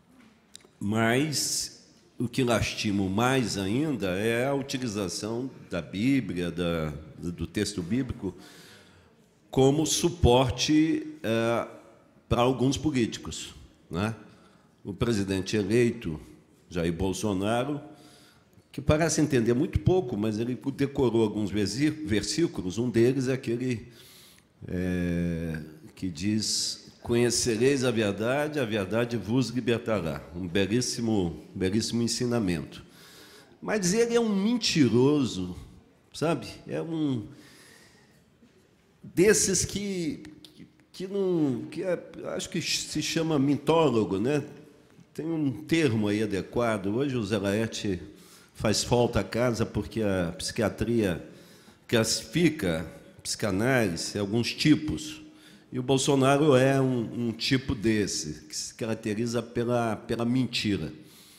mas o que lastimo mais ainda é a utilização da Bíblia, da, do texto bíblico, como suporte é, para alguns políticos, né? O presidente eleito, Jair Bolsonaro, que parece entender muito pouco, mas ele decorou alguns versículos. Um deles é aquele é, que diz: conhecereis a verdade, a verdade vos libertará. Um belíssimo, belíssimo ensinamento. Mas ele é um mentiroso, sabe? É um desses que, que, que não... Que é, acho que se chama mintólogo, né? Tem um termo aí adequado. Hoje o Zé Laerte faz falta à casa porque a psiquiatria classifica psicanálise, alguns tipos. E o Bolsonaro é um, um tipo desse, que se caracteriza pela, pela mentira.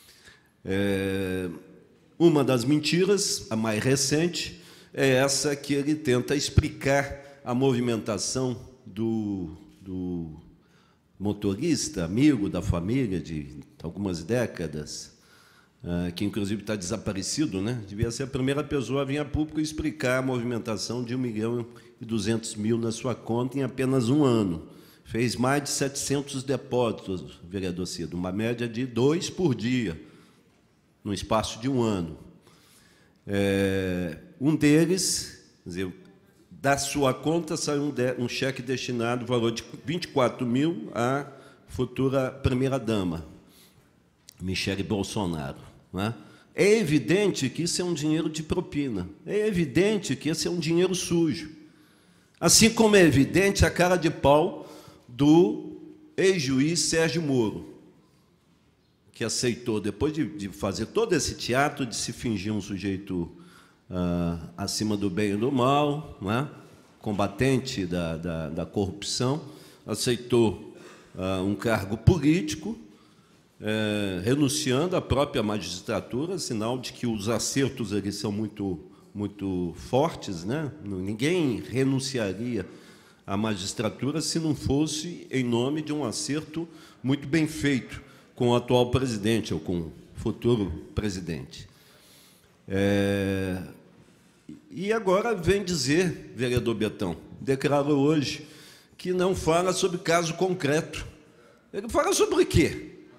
É, uma das mentiras, a mais recente, é essa que ele tenta explicar a movimentação do, do motorista, amigo da família de algumas décadas, que inclusive está desaparecido, né? Devia ser a primeira pessoa a vir a público explicar a movimentação de um milhão e duzentos mil na sua conta em apenas um ano. Fez mais de setecentos depósitos, vereador Cid, uma média de dois por dia, no espaço de um ano. É, um deles, quer dizer, da sua conta saiu um, de, um cheque destinado, valor de vinte e quatro mil, à futura primeira-dama, Michele Bolsonaro. Né? É evidente que isso é um dinheiro de propina. É evidente que esse é um dinheiro sujo. Assim como é evidente a cara de pau do ex-juiz Sérgio Moro, que aceitou, depois de, de fazer todo esse teatro, de se fingir um sujeito ah, acima do bem e do mal, né? Combatente da, da, da corrupção, aceitou ah, um cargo político, É, renunciando à própria magistratura, sinal de que os acertos ali são muito, muito fortes, né? Ninguém renunciaria à magistratura se não fosse em nome de um acerto muito bem feito com o atual presidente ou com o futuro presidente. É, e agora vem dizer, vereador Betão, declarou hoje que não fala sobre caso concreto. Ele fala sobre o quê?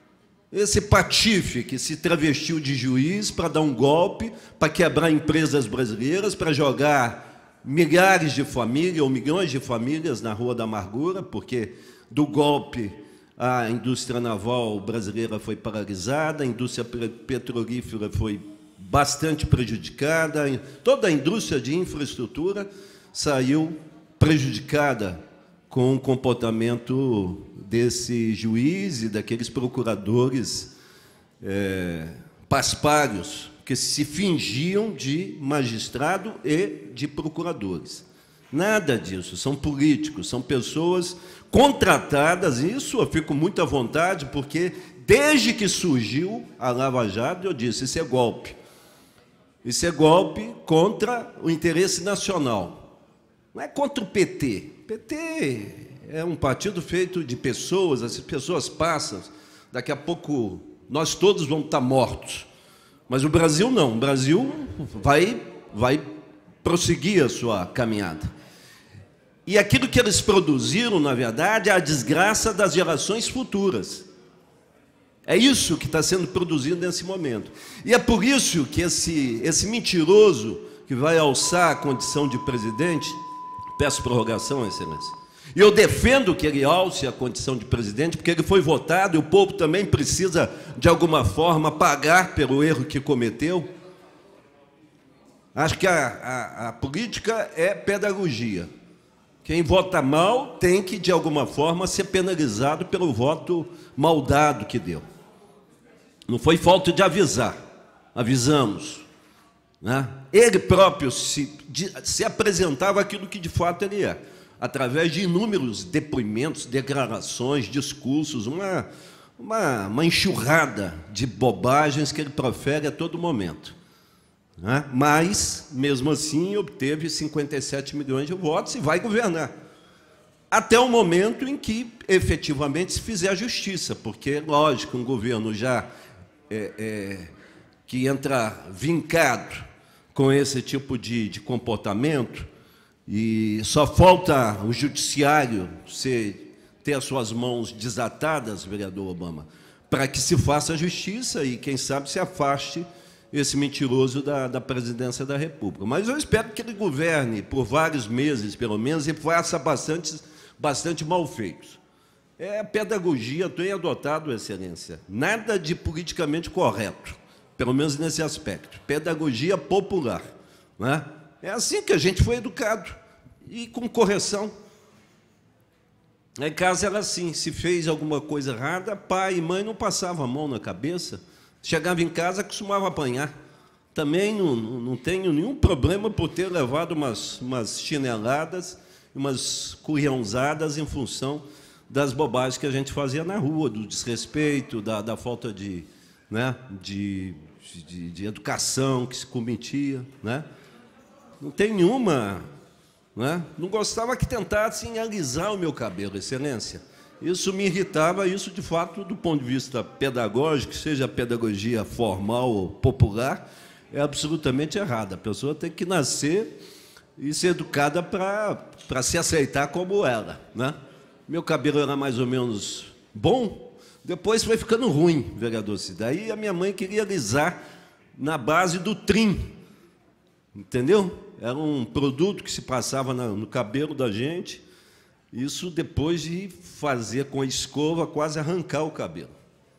esse patife que se travestiu de juiz para dar um golpe, para quebrar empresas brasileiras, para jogar milhares de famílias ou milhões de famílias na Rua da Amargura, porque do golpe a indústria naval brasileira foi paralisada, a indústria petrolífera foi bastante prejudicada, toda a indústria de infraestrutura saiu prejudicada com o comportamento desse juiz e daqueles procuradores é, paspalhos, que se fingiam de magistrado e de procuradores. Nada disso, são políticos, são pessoas contratadas, isso eu fico muito à vontade, porque desde que surgiu a Lava Jato, eu disse, isso é golpe. Isso é golpe contra o interesse nacional. Não é contra o P T. O P T é um partido feito de pessoas, as pessoas passam, daqui a pouco nós todos vamos estar mortos. Mas o Brasil não, o Brasil vai, vai prosseguir a sua caminhada. E aquilo que eles produziram, na verdade, é a desgraça das gerações futuras. É isso que está sendo produzido nesse momento. E é por isso que esse, esse mentiroso que vai alçar a condição de presidente, peço prorrogação, Excelência, e eu defendo que ele alce a condição de presidente, porque ele foi votado e o povo também precisa, de alguma forma, pagar pelo erro que cometeu. Acho que a, a, a política é pedagogia. Quem vota mal tem que, de alguma forma, ser penalizado pelo voto mal dado que deu. Não foi falta de avisar, avisamos. Né? Ele próprio se, de, se apresentava aquilo que, de fato, ele é, através de inúmeros depoimentos, declarações, discursos, uma, uma, uma enxurrada de bobagens que ele profere a todo momento. Né? Mas, mesmo assim, obteve cinquenta e sete milhões de votos e vai governar. Até o momento em que, efetivamente, se fizer a justiça, porque, lógico, um governo já é, é, que entra vincado com esse tipo de, de comportamento, e só falta o judiciário ser, ter as suas mãos desatadas, vereador Obama, para que se faça a justiça e, quem sabe, se afaste esse mentiroso da, da presidência da República. Mas eu espero que ele governe por vários meses, pelo menos, e faça bastante, bastante mal feitos. É a pedagogia, eu tenho adotado, Excelência, nada de politicamente correto, pelo menos nesse aspecto. Pedagogia popular. Né? É assim que a gente foi educado, e com correção. Em casa era assim, se fez alguma coisa errada, pai e mãe não passavam a mão na cabeça, chegava em casa, costumava apanhar. Também não, não tenho nenhum problema por ter levado umas, umas chineladas, umas curriãozadas em função das bobagens que a gente fazia na rua, do desrespeito, da, da falta de, né, de, de, de educação que se cometia. Né? Não tem nenhuma... Né? Não gostava que tentassem alisar o meu cabelo, Excelência. Isso me irritava, isso, de fato, do ponto de vista pedagógico, seja a pedagogia formal ou popular, é absolutamente errada. A pessoa tem que nascer e ser educada para para se aceitar como ela. Né? Meu cabelo era mais ou menos bom, depois foi ficando ruim, vereador Cid. Daí a minha mãe queria alisar na base do trim, entendeu? Era um produto que se passava no cabelo da gente, isso depois de fazer com a escova quase arrancar o cabelo.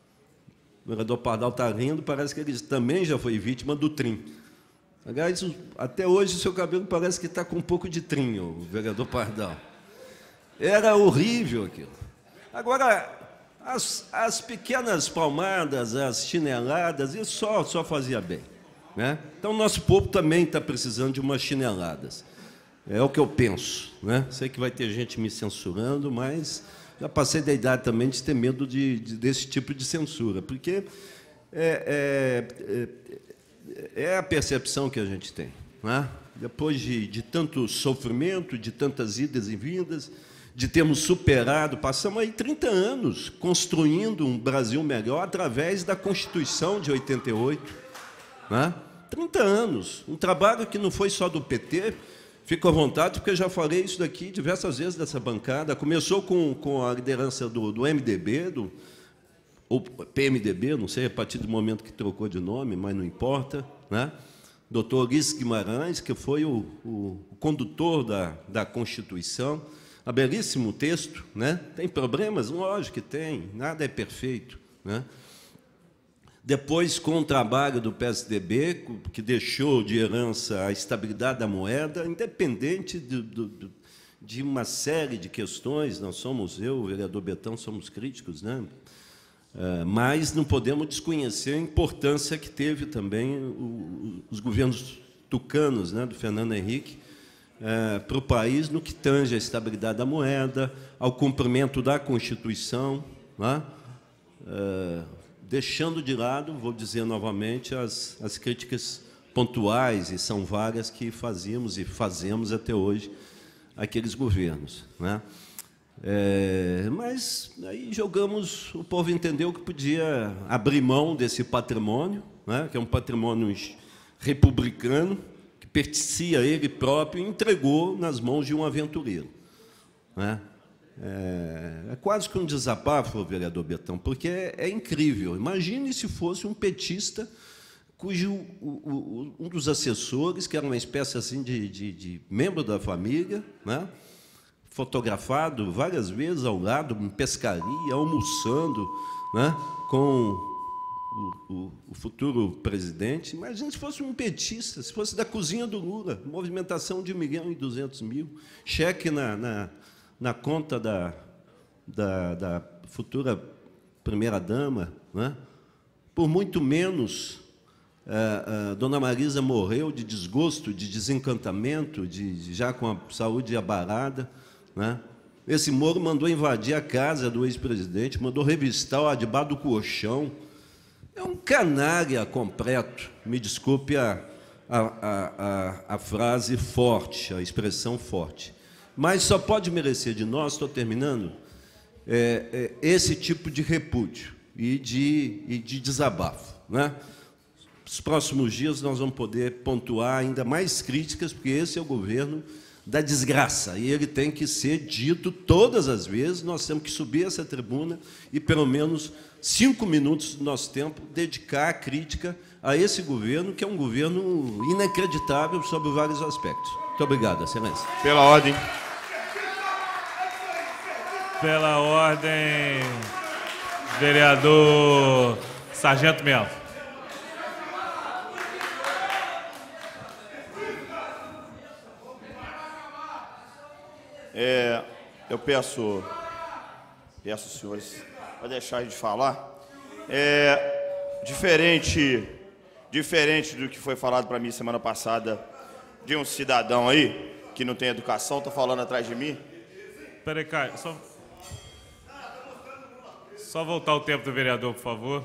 O vereador Pardal está rindo, parece que ele também já foi vítima do trim. Aliás, até hoje o seu cabelo parece que está com um pouco de trim, o vereador Pardal. Era horrível aquilo. Agora, as, as pequenas palmadas, as chineladas, isso só, só fazia bem. Né? Então, o nosso povo também está precisando de umas chineladas. É o que eu penso. Né? Sei que vai ter gente me censurando, mas já passei da idade também de ter medo de, de, desse tipo de censura, porque é, é, é a percepção que a gente tem. Né? Depois de, de tanto sofrimento, de tantas idas e vindas, de termos superado, passamos aí trinta anos construindo um Brasil melhor através da Constituição de oitenta e oito. Né? trinta anos, um trabalho que não foi só do P T, fico à vontade, porque eu já falei isso daqui diversas vezes dessa bancada, começou com, com a liderança do, do M D B, do ou P M D B, não sei, a partir do momento que trocou de nome, mas não importa, né? doutor Ulisses Guimarães, que foi o, o, o condutor da, da Constituição, um belíssimo texto, né? Tem problemas? Lógico que tem, nada é perfeito, né? Depois, com o trabalho do P S D B, que deixou de herança a estabilidade da moeda, independente do, do, do, de uma série de questões, nós somos, eu, o vereador Betão, somos críticos, né? Uh, mas não podemos desconhecer a importância que teve também o, o, os governos tucanos, né, do Fernando Henrique, uh, para o país, no que tange à estabilidade da moeda, ao cumprimento da Constituição, né, uh, deixando de lado, vou dizer novamente, as, as críticas pontuais, e são várias, que fazíamos e fazemos até hoje aqueles governos, né? É, mas aí jogamos, o povo entendeu que podia abrir mão desse patrimônio, né, que é um patrimônio republicano, que pertencia a ele próprio, e entregou nas mãos de um aventureiro, né? É, é quase que um desabafo, vereador Betão, porque é, é incrível. Imagine se fosse um petista cujo o, o, um dos assessores, que era uma espécie assim de, de, de membro da família, né, fotografado várias vezes ao lado, em pescaria, almoçando, né, com o, o, o futuro presidente. Imagina se fosse um petista, se fosse da cozinha do Lula, movimentação de um milhão e duzentos mil, cheque na, na, na conta da, da, da futura primeira-dama, né? Por muito menos, a, a dona Marisa morreu de desgosto, de desencantamento, de, de, já com a saúde abalada, né? Esse Moro mandou invadir a casa do ex-presidente, mandou revistar o debaixo do colchão. É um canalha completo. Me desculpe a, a, a, a frase forte, a expressão forte. Mas só pode merecer de nós, estou terminando, é, é, esse tipo de repúdio e de, e de desabafo, né? Nos próximos dias nós vamos poder pontuar ainda mais críticas, porque esse é o governo da desgraça, e ele tem que ser dito todas as vezes. Nós temos que subir essa tribuna e, pelo menos, cinco minutos do nosso tempo, dedicar a crítica a esse governo, que é um governo inacreditável sobre vários aspectos. Muito obrigado, Excelência. Pela ordem. Pela ordem, vereador Sargento Melo. É, eu peço, peço aos senhores para deixar a gente falar. É, diferente, diferente do que foi falado para mim semana passada, de um cidadão aí que não tem educação, estou falando atrás de mim. Peraí, Caio, só, só voltar o tempo do vereador, por favor.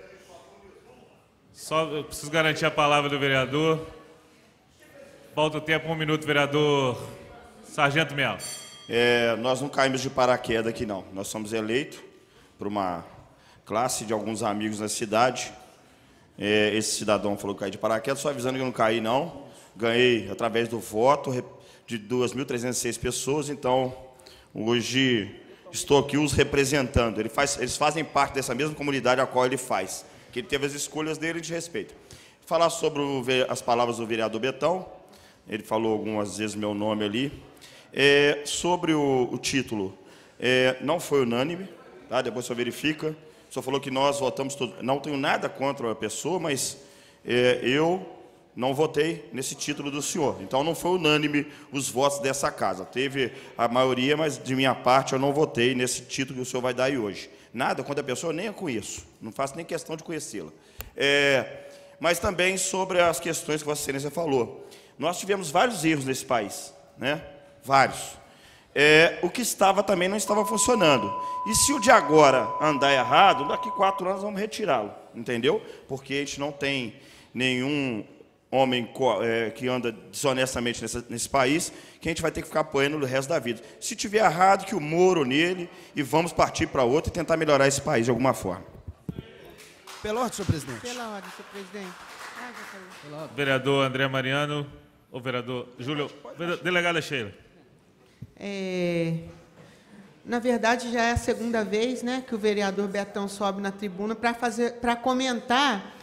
Só, eu preciso garantir a palavra do vereador. Volta o tempo, um minuto, vereador Sargento Melo. É, nós não caímos de paraquedas aqui, não. Nós somos eleitos por uma classe de alguns amigos na cidade. É, esse cidadão falou que caiu de paraquedas, só avisando que eu não caí, não. Ganhei através do voto de duas mil trezentas e seis pessoas, então hoje estou aqui os representando. Ele faz, eles fazem parte dessa mesma comunidade a qual ele faz, que ele teve as escolhas dele de respeito. Falar sobre o, as palavras do vereador Betão, ele falou algumas vezes meu nome ali. É, sobre o, o título, é, não foi unânime, tá? Depois só verifica. Só falou que nós votamos todos. Não tenho nada contra a pessoa, mas é, eu não votei nesse título do senhor. Então não foi unânime os votos dessa casa. Teve a maioria, mas de minha parte eu não votei nesse título que o senhor vai dar aí hoje. Nada contra a pessoa, nem a conheço. Não faço nem questão de conhecê-la. É, mas também sobre as questões que Vossa Excelência falou. Nós tivemos vários erros nesse país, né? Vários. É, o que estava também não estava funcionando. E se o de agora andar errado, daqui a quatro anos vamos retirá-lo, entendeu? Porque a gente não tem nenhum homem é, que anda desonestamente nesse, nesse país, que a gente vai ter que ficar apoiando o resto da vida. Se tiver errado, que o Moro nele, e vamos partir para outro e tentar melhorar esse país de alguma forma. Pela ordem, senhor presidente. Pela ordem, senhor presidente. Ah, já falou. Vereador André Mariano, o vereador Júlio, delegada Sheila. É, Na verdade, já é a segunda vez, né, que o vereador Betão sobe na tribuna para fazer, para comentar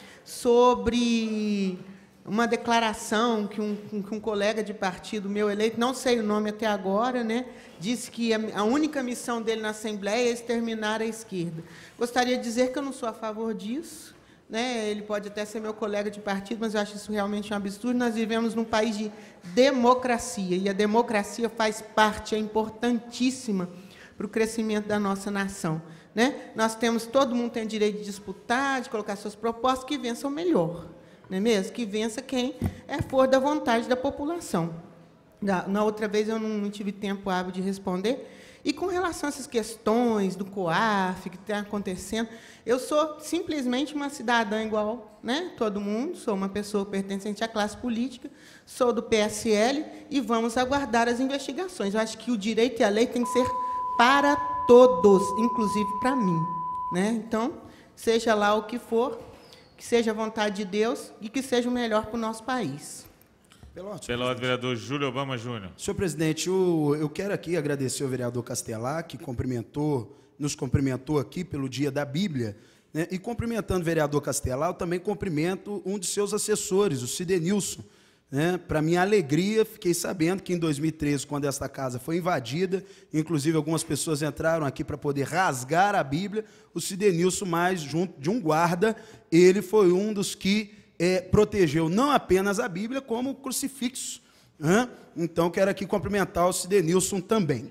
sobre uma declaração que um, que um colega de partido meu eleito, não sei o nome até agora, né, disse que a, a única missão dele na Assembleia é exterminar a esquerda. Gostaria de dizer que eu não sou a favor disso, né? Ele pode até ser meu colega de partido, mas eu acho isso realmente um absurdo. Nós vivemos num país de democracia, e a democracia faz parte, é importantíssima para o crescimento da nossa nação, né? Nós temos, todo mundo tem direito de disputar, de colocar suas propostas, que vença o melhor, não é mesmo? Que vença quem é for da vontade da população. Na, na outra vez eu não, não tive tempo hábil de responder. E com relação a essas questões do COAF, que está acontecendo, eu sou simplesmente uma cidadã igual, né, todo mundo, sou uma pessoa pertencente à classe política, sou do P S L e vamos aguardar as investigações. Eu acho que o direito e a lei têm que ser para todos, inclusive para mim, né? Então, seja lá o que for, que seja a vontade de Deus e que seja o melhor para o nosso país. Pelotas, vereador Júlio Obama Júnior. Senhor presidente, eu, eu quero aqui agradecer ao vereador Castelar, que cumprimentou, nos cumprimentou aqui pelo Dia da Bíblia, né? E cumprimentando o vereador Castelar, eu também cumprimento um de seus assessores, o Cidenilson. Né? Para minha alegria, fiquei sabendo que em dois mil e treze, quando esta casa foi invadida, inclusive algumas pessoas entraram aqui para poder rasgar a Bíblia, o Cidenilson, mais junto de um guarda, ele foi um dos que É, protegeu não apenas a Bíblia, como o crucifixo. Né? Então, quero aqui cumprimentar o Cidenilson também.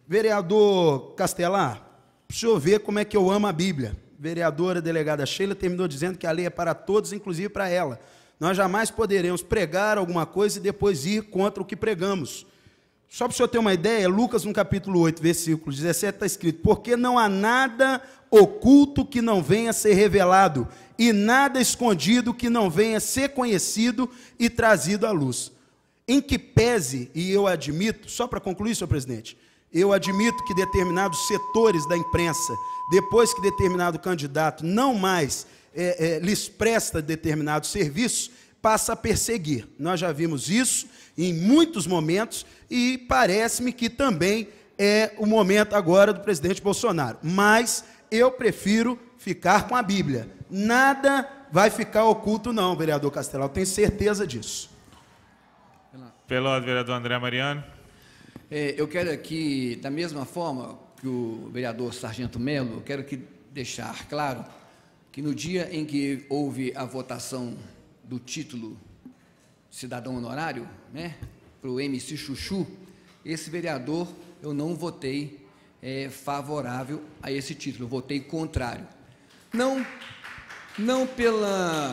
Vereador Castelar, para o senhor ver como é que eu amo a Bíblia. Vereadora delegada Sheila terminou dizendo que a lei é para todos, inclusive para ela. Nós jamais poderemos pregar alguma coisa e depois ir contra o que pregamos. Só para o senhor ter uma ideia, Lucas, no capítulo oito, versículo dezessete, está escrito: porque não há nada oculto que não venha a ser revelado, e nada escondido que não venha a ser conhecido e trazido à luz. Em que pese, e eu admito, só para concluir, senhor presidente, eu admito que determinados setores da imprensa, depois que determinado candidato não mais é, é, lhes presta determinado serviço, passa a perseguir. Nós já vimos isso em muitos momentos e parece-me que também é o momento agora do presidente Bolsonaro. Mas eu prefiro ficar com a Bíblia. Nada vai ficar oculto não, vereador Castelar, eu tenho certeza disso. Pelo vereador André Mariano. É, eu quero aqui, da mesma forma que o vereador Sargento Melo, eu quero aqui deixar claro que no dia em que houve a votação do título cidadão honorário, né, para o M C Chuchu, esse vereador, eu não votei é, favorável a esse título, eu votei contrário. Não, não, pela,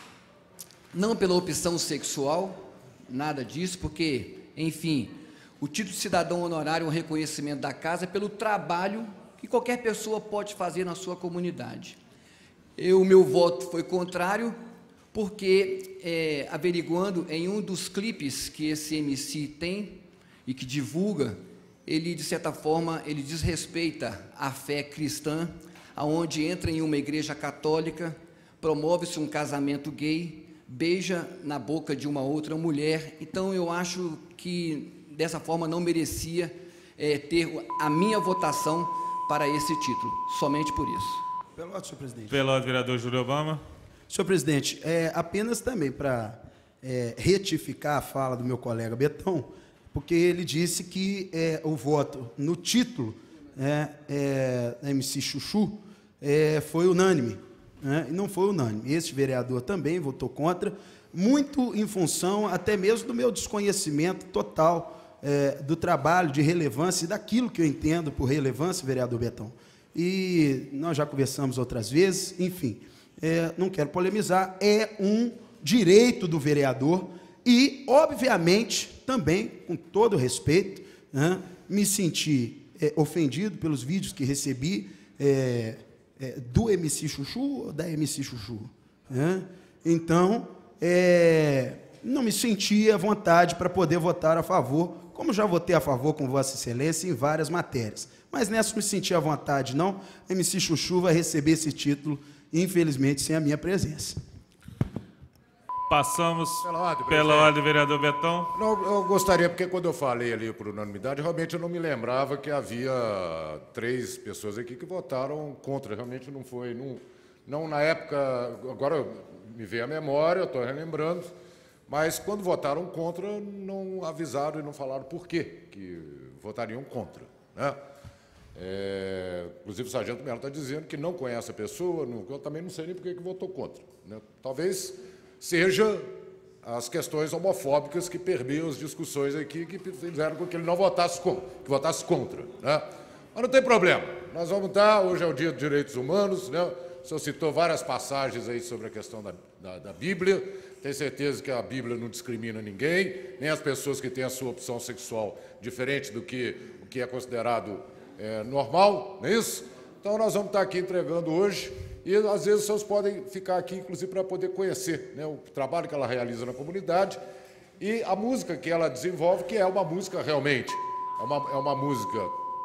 não pela opção sexual, nada disso, porque, enfim, o título de cidadão honorário é um reconhecimento da casa pelo trabalho que qualquer pessoa pode fazer na sua comunidade. O meu voto foi contrário, porque, é, averiguando em um dos clipes que esse M C tem e que divulga, ele, de certa forma, ele desrespeita a fé cristã, aonde entra em uma igreja católica, promove-se um casamento gay, beija na boca de uma outra mulher. Então, eu acho que, dessa forma, não merecia é, ter a minha votação para esse título, somente por isso. Pelotas, senhor presidente. Pelotas, vereador Júlio Obama. Senhor presidente, é, apenas também para é, retificar a fala do meu colega Betão, porque ele disse que é, o voto no título é, é, M C Chuchu é, foi unânime, né? E não foi unânime. Este vereador também votou contra, muito em função até mesmo do meu desconhecimento total é, do trabalho de relevância e daquilo que eu entendo por relevância, vereador Betão. E nós já conversamos outras vezes, enfim, é, não quero polemizar, é um direito do vereador e, obviamente, também, com todo respeito, né, me senti é, ofendido pelos vídeos que recebi é, é, do M C Chuchu ou da M C Chuchu. Né? Então, é, não me senti à vontade para poder votar a favor, como já votei a favor com Vossa Excelência em várias matérias. Mas nessa não me senti à vontade, não. M C Chuchu vai receber esse título, infelizmente, sem a minha presença. Passamos Pela ordem, pela presidente. ordem, vereador Betão. Não, eu gostaria, porque quando eu falei ali por unanimidade, realmente eu não me lembrava que havia três pessoas aqui que votaram contra. Realmente não foi, não, não na época, agora me veio a memória, eu estou relembrando, mas quando votaram contra, não avisaram e não falaram por quê que votariam contra, né? É, inclusive o sargento Melo está dizendo que não conhece a pessoa, não, eu também não sei nem por que que votou contra, né? Talvez seja as questões homofóbicas que permeiam as discussões aqui, que fizeram com que ele não votasse contra, que votasse contra, né? Mas não tem problema, nós vamos estar, hoje é o Dia dos Direitos Humanos, né? O senhor citou várias passagens aí sobre a questão da, da, da Bíblia, tenho certeza que a Bíblia não discrimina ninguém, nem as pessoas que têm a sua opção sexual diferente do que o que é considerado é, normal, não é isso? Então nós vamos estar aqui entregando hoje, e às vezes os senhores podem ficar aqui, inclusive, para poder conhecer, né, o trabalho que ela realiza na comunidade e a música que ela desenvolve, que é uma música realmente, é uma, é uma música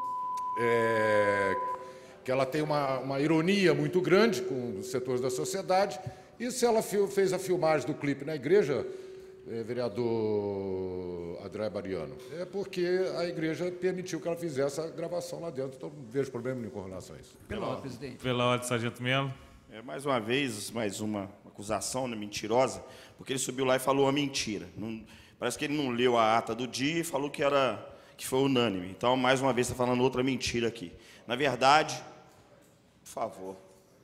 é, que ela tem uma, uma ironia muito grande com os setores da sociedade, e se ela fez a filmagem do clipe na igreja, é, vereador André Bariano, é porque a igreja permitiu que ela fizesse a gravação lá dentro, então não vejo problema nenhum com relação a isso. Pela ordem, presidente. Pela ordem, sargento Melo. É, mais uma vez, mais uma acusação, né, mentirosa, porque ele subiu lá e falou uma mentira. Não, parece que ele não leu a ata do dia e falou que, era, que foi unânime. Então, mais uma vez, está falando outra mentira aqui. Na verdade, por favor,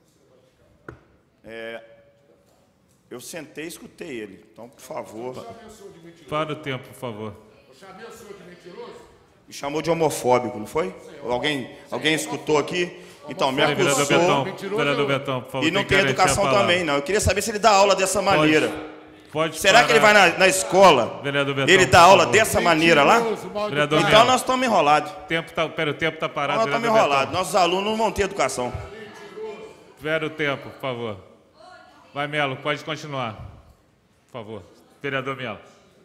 é, eu sentei e escutei ele. Então, por favor... Para o tempo, por favor. Eu chamei o senhor de mentiroso? Me chamou de homofóbico, não foi? Alguém, alguém escutou aqui? Então, me Vereador acusou. Betão, vereador Betão, por favor, E não tem tem que garantir a educação palavra. também, não. Eu queria saber se ele dá aula dessa maneira. Pode Será que ele vai parar. na, na escola? Vereador Betão, Ele dá por aula favor. dessa maneira lá? Vereador Então Melo. nós estamos enrolados. Tempo tá, pera, o tempo está parado. Nós estamos vereador enrolados. Betão. Nossos alunos não vão ter educação. Espera o tempo, por favor. Vai, Melo, pode continuar. Por favor. Vereador Melo.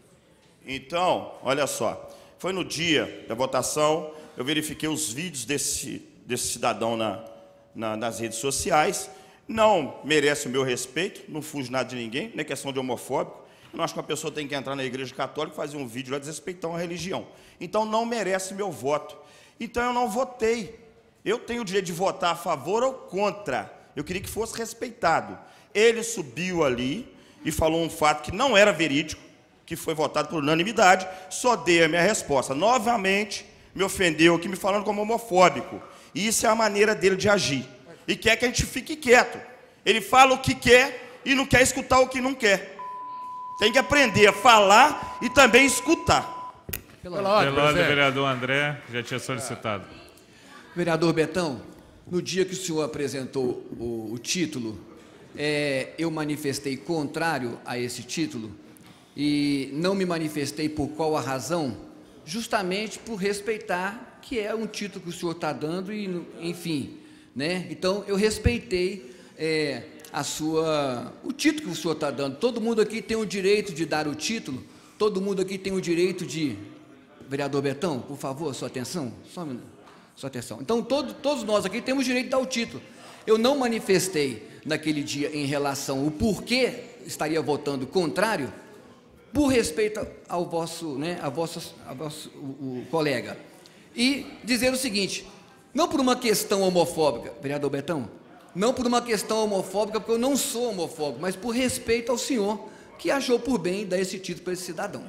Então, olha só. Foi no dia da votação, eu verifiquei os vídeos desse, desse cidadão na, na, nas redes sociais. Não merece o meu respeito, não fujo nada de ninguém, não é questão de homofóbico. Eu não acho que uma pessoa tem que entrar na igreja católica e fazer um vídeo lá desrespeitando a religião. Então, não merece meu voto. Então, eu não votei. Eu tenho o direito de votar a favor ou contra. Eu queria que fosse respeitado. Ele subiu ali e falou um fato que não era verídico, que foi votado por unanimidade, só dei a minha resposta. Novamente, me ofendeu aqui, me falando como homofóbico. E isso é a maneira dele de agir. E quer que a gente fique quieto. Ele fala o que quer e não quer escutar o que não quer. Tem que aprender a falar e também escutar. Pela Pela ordem, ordem, presidente. vereador André, já tinha solicitado. Vereador Betão, no dia que o senhor apresentou o, o título, é, eu manifestei contrário a esse título e não me manifestei por qual a razão? Justamente por respeitar que é um título que o senhor está dando e, enfim, né? Então, eu respeitei é, a sua, o título que o senhor está dando. Todo mundo aqui tem o direito de dar o título, todo mundo aqui tem o direito de... Vereador Betão, por favor, sua atenção, só um minuto. Sua atenção. Então, todo, todos nós aqui temos direito de dar o título. Eu não manifestei naquele dia em relação ao porquê estaria votando contrário, por respeito ao vosso, né, a vosso, a vosso o, o colega. E dizer o seguinte, não por uma questão homofóbica, vereador Betão, não por uma questão homofóbica, porque eu não sou homofóbico, mas por respeito ao senhor, que achou por bem dar esse título para esse cidadão.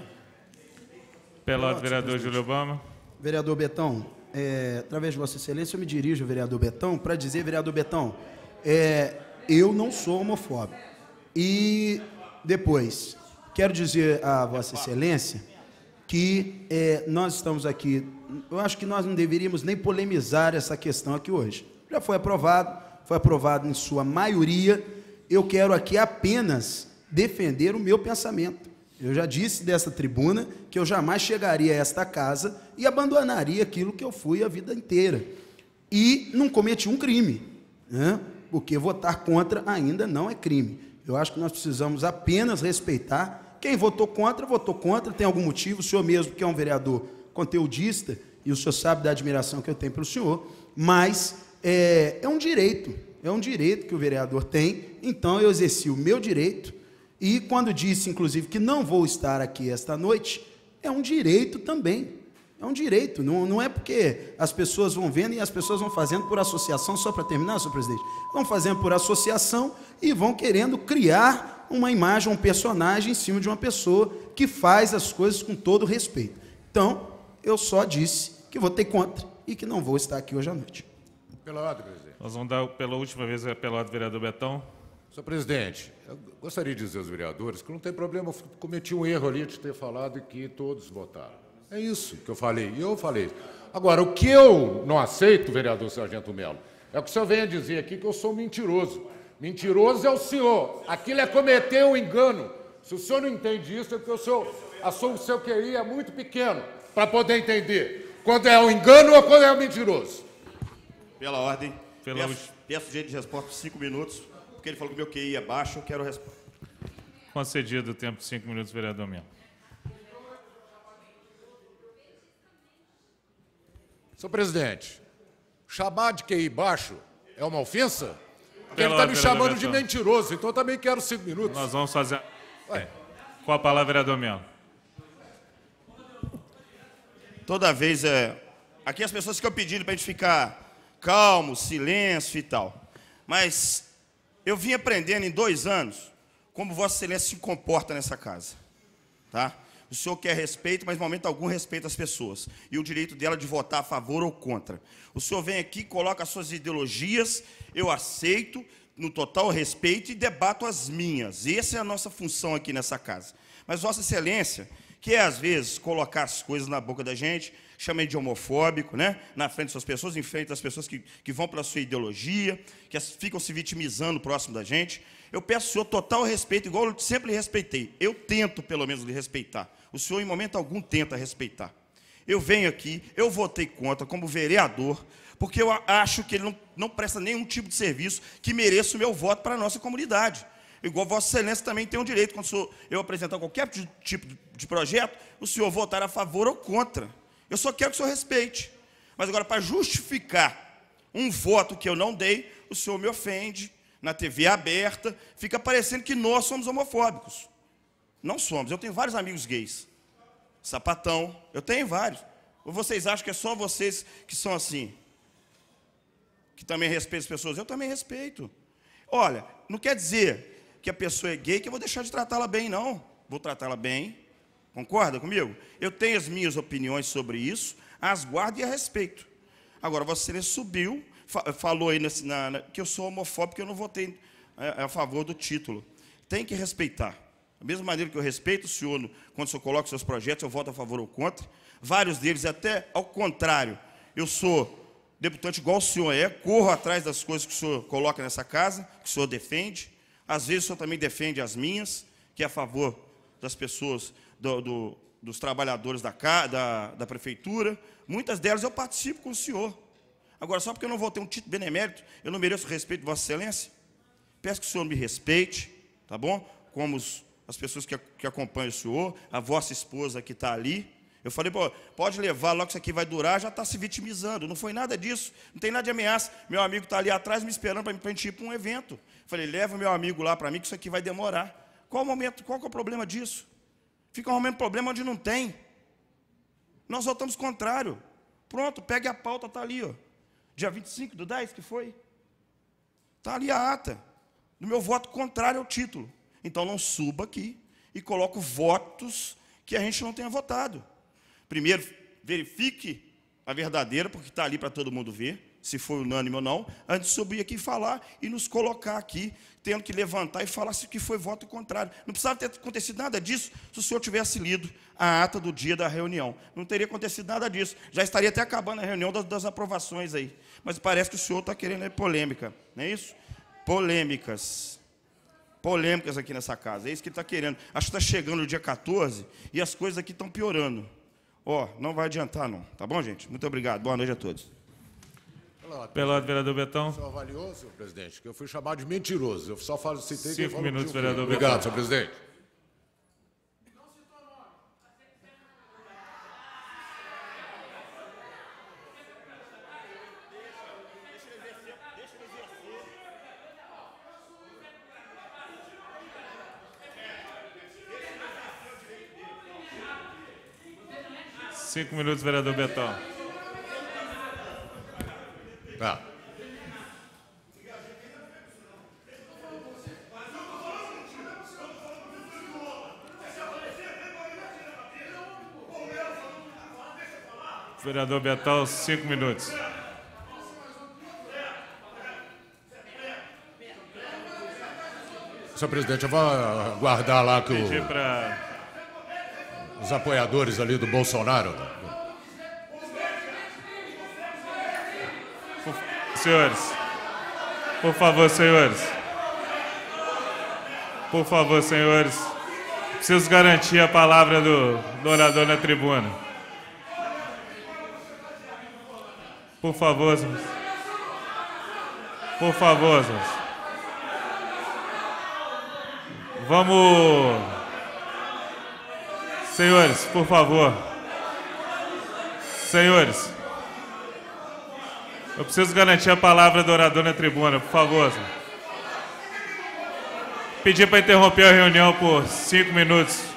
Pela ordem, vereador Júlio Obama. Vereador Betão, é, através de Vossa Excelência, eu me dirijo ao vereador Betão para dizer, vereador Betão, é, eu não sou homofóbico. E depois, quero dizer a Vossa Excelência que é, nós estamos aqui, eu acho que nós não deveríamos nem polemizar essa questão aqui hoje. Já foi aprovado, foi aprovado em sua maioria, eu quero aqui apenas defender o meu pensamento. Eu já disse dessa tribuna que eu jamais chegaria a esta casa e abandonaria aquilo que eu fui a vida inteira. E não cometi um crime, né? Porque votar contra ainda não é crime. Eu acho que nós precisamos apenas respeitar. Quem votou contra, votou contra, tem algum motivo. O senhor mesmo, que é um vereador conteudista, e o senhor sabe da admiração que eu tenho pelo senhor, mas é, é um direito, é um direito que o vereador tem, então eu exerci o meu direito. E quando disse, inclusive, que não vou estar aqui esta noite, é um direito também. É um direito, não, não é porque as pessoas vão vendo e as pessoas vão fazendo por associação, só para terminar, senhor presidente, vão fazendo por associação e vão querendo criar uma imagem, um personagem em cima de uma pessoa que faz as coisas com todo respeito. Então, eu só disse que votei contra e que não vou estar aqui hoje à noite. Pela ordem, presidente. Nós vamos dar pela última vez pela ordem, vereador Betão. Senhor presidente, eu gostaria de dizer aos vereadores que não tem problema, eu cometi um erro ali de ter falado que todos votaram. É isso que eu falei, e eu falei. Agora, o que eu não aceito, vereador Sargento Melo, é o que o senhor venha dizer aqui que eu sou mentiroso. Mentiroso é o senhor. Aquilo é cometer um engano. Se o senhor não entende isso, é porque o senhor, a sua, o seu Q I é muito pequeno para poder entender quando é um engano ou quando é um mentiroso. Pela ordem, Pela peço, peço jeito de resposta por cinco minutos, porque ele falou que meu Q I é baixo, eu quero resposta. Concedido o tempo de cinco minutos, vereador Melo. Senhor presidente, chamar de Q I baixo é uma ofensa? Porque ele Pela está me ordem, chamando de vereador. mentiroso, então eu também quero cinco minutos. Nós vamos fazer... É. Com a palavra, vereador Melo. Toda vez, é... aqui as pessoas ficam pedindo para a gente ficar calmo, silêncio e tal. Mas eu vim aprendendo em dois anos como Vossa Excelência se comporta nessa casa. Tá? O senhor quer respeito, mas, em momento algum, respeita as pessoas. E o direito dela de votar a favor ou contra. O senhor vem aqui, coloca as suas ideologias, eu aceito, no total respeito, e debato as minhas. Essa é a nossa função aqui nessa casa. Mas Vossa Excelência quer, às vezes, colocar as coisas na boca da gente, chama de homofóbico, né? Na frente das pessoas, em frente das pessoas que, que vão pela sua ideologia, que as, ficam se vitimizando próximo da gente. Eu peço ao senhor total respeito, igual eu sempre lhe respeitei. Eu tento, pelo menos, lhe respeitar. O senhor, em momento algum, tenta respeitar. Eu venho aqui, eu votei contra como vereador, porque eu acho que ele não, não presta nenhum tipo de serviço que mereça o meu voto para a nossa comunidade. Igual Vossa Excelência também tem o direito, quando o senhor, eu apresentar qualquer tipo de projeto, o senhor votar a favor ou contra. Eu só quero que o senhor respeite. Mas agora, para justificar um voto que eu não dei, o senhor me ofende, na T V aberta, fica parecendo que nós somos homofóbicos. Não somos. Eu tenho vários amigos gays. Sapatão, eu tenho vários. Ou vocês acham que é só vocês que são assim? Que também respeitam as pessoas? Eu também respeito. Olha, não quer dizer que a pessoa é gay que eu vou deixar de tratá-la bem, não. Vou tratá-la bem. Concorda comigo? Eu tenho as minhas opiniões sobre isso, as guardo e a respeito. Agora, Vossa Excelência subiu, fa falou aí nesse, na, na, que eu sou homofóbico, que eu não votei a, a favor do título. Tem que respeitar. Da mesma maneira que eu respeito o senhor, quando o senhor coloca os seus projetos, eu voto a favor ou contra. Vários deles, até ao contrário, eu sou deputante igual o senhor é, corro atrás das coisas que o senhor coloca nessa casa, que o senhor defende. Às vezes o senhor também defende as minhas, que é a favor das pessoas, do, do, dos trabalhadores da, da, da prefeitura. Muitas delas eu participo com o senhor. Agora, só porque eu não vou ter um título benemérito, eu não mereço o respeito de Vossa Excelência? Peço que o senhor me respeite, tá bom? Como os, as pessoas que, que acompanham o senhor, a vossa esposa que está ali. Eu falei, pô, pode levar, logo que isso aqui vai durar, já está se vitimizando. Não foi nada disso, não tem nada de ameaça. Meu amigo está ali atrás me esperando para a gente ir para um evento. Eu falei, leva o meu amigo lá para mim, que isso aqui vai demorar. Qual o momento, qual que é o problema disso? Fica arrumando problema onde não tem. Nós votamos contrário. Pronto, pegue a pauta, está ali, ó. Dia vinte e cinco do dez, que foi? Está ali a ata do meu voto contrário ao título. Então, não suba aqui e coloque votos que a gente não tenha votado. Primeiro, verifique a verdadeira, porque está ali para todo mundo ver, se foi unânime ou não, antes de subir aqui e falar e nos colocar aqui, tendo que levantar e falar se que foi voto contrário. Não precisava ter acontecido nada disso se o senhor tivesse lido a ata do dia da reunião. Não teria acontecido nada disso. Já estaria até acabando a reunião das, das aprovações aí. Mas parece que o senhor está querendo é polêmica, não é isso? Polêmicas. Polêmicas aqui nessa casa. É isso que ele está querendo. Acho que está chegando o dia quatorze e as coisas aqui estão piorando. Ó, oh, não vai adiantar, não. Tá bom, gente? Muito obrigado. Boa noite a todos. Pela ordem, vereador Betão. O senhor avaliou, senhor presidente, que eu fui chamado de mentiroso. Eu só falo, citei... Cinco minutos, vereador Betão. Obrigado, senhor presidente. Cinco minutos, vereador Betão. Tá. Vereador Betão, cinco minutos. Senhor presidente, eu vou aguardar lá que o, pra... os apoiadores ali do Bolsonaro. Por... Senhores, por favor, senhores. Por favor, senhores. Preciso garantir a palavra do, do orador na tribuna. Por favor, senhores. Por favor, senhores. Vamos... Senhores, por favor. Senhores. Eu preciso garantir a palavra do orador na tribuna, por favor. Pedir para interromper a reunião por cinco minutos.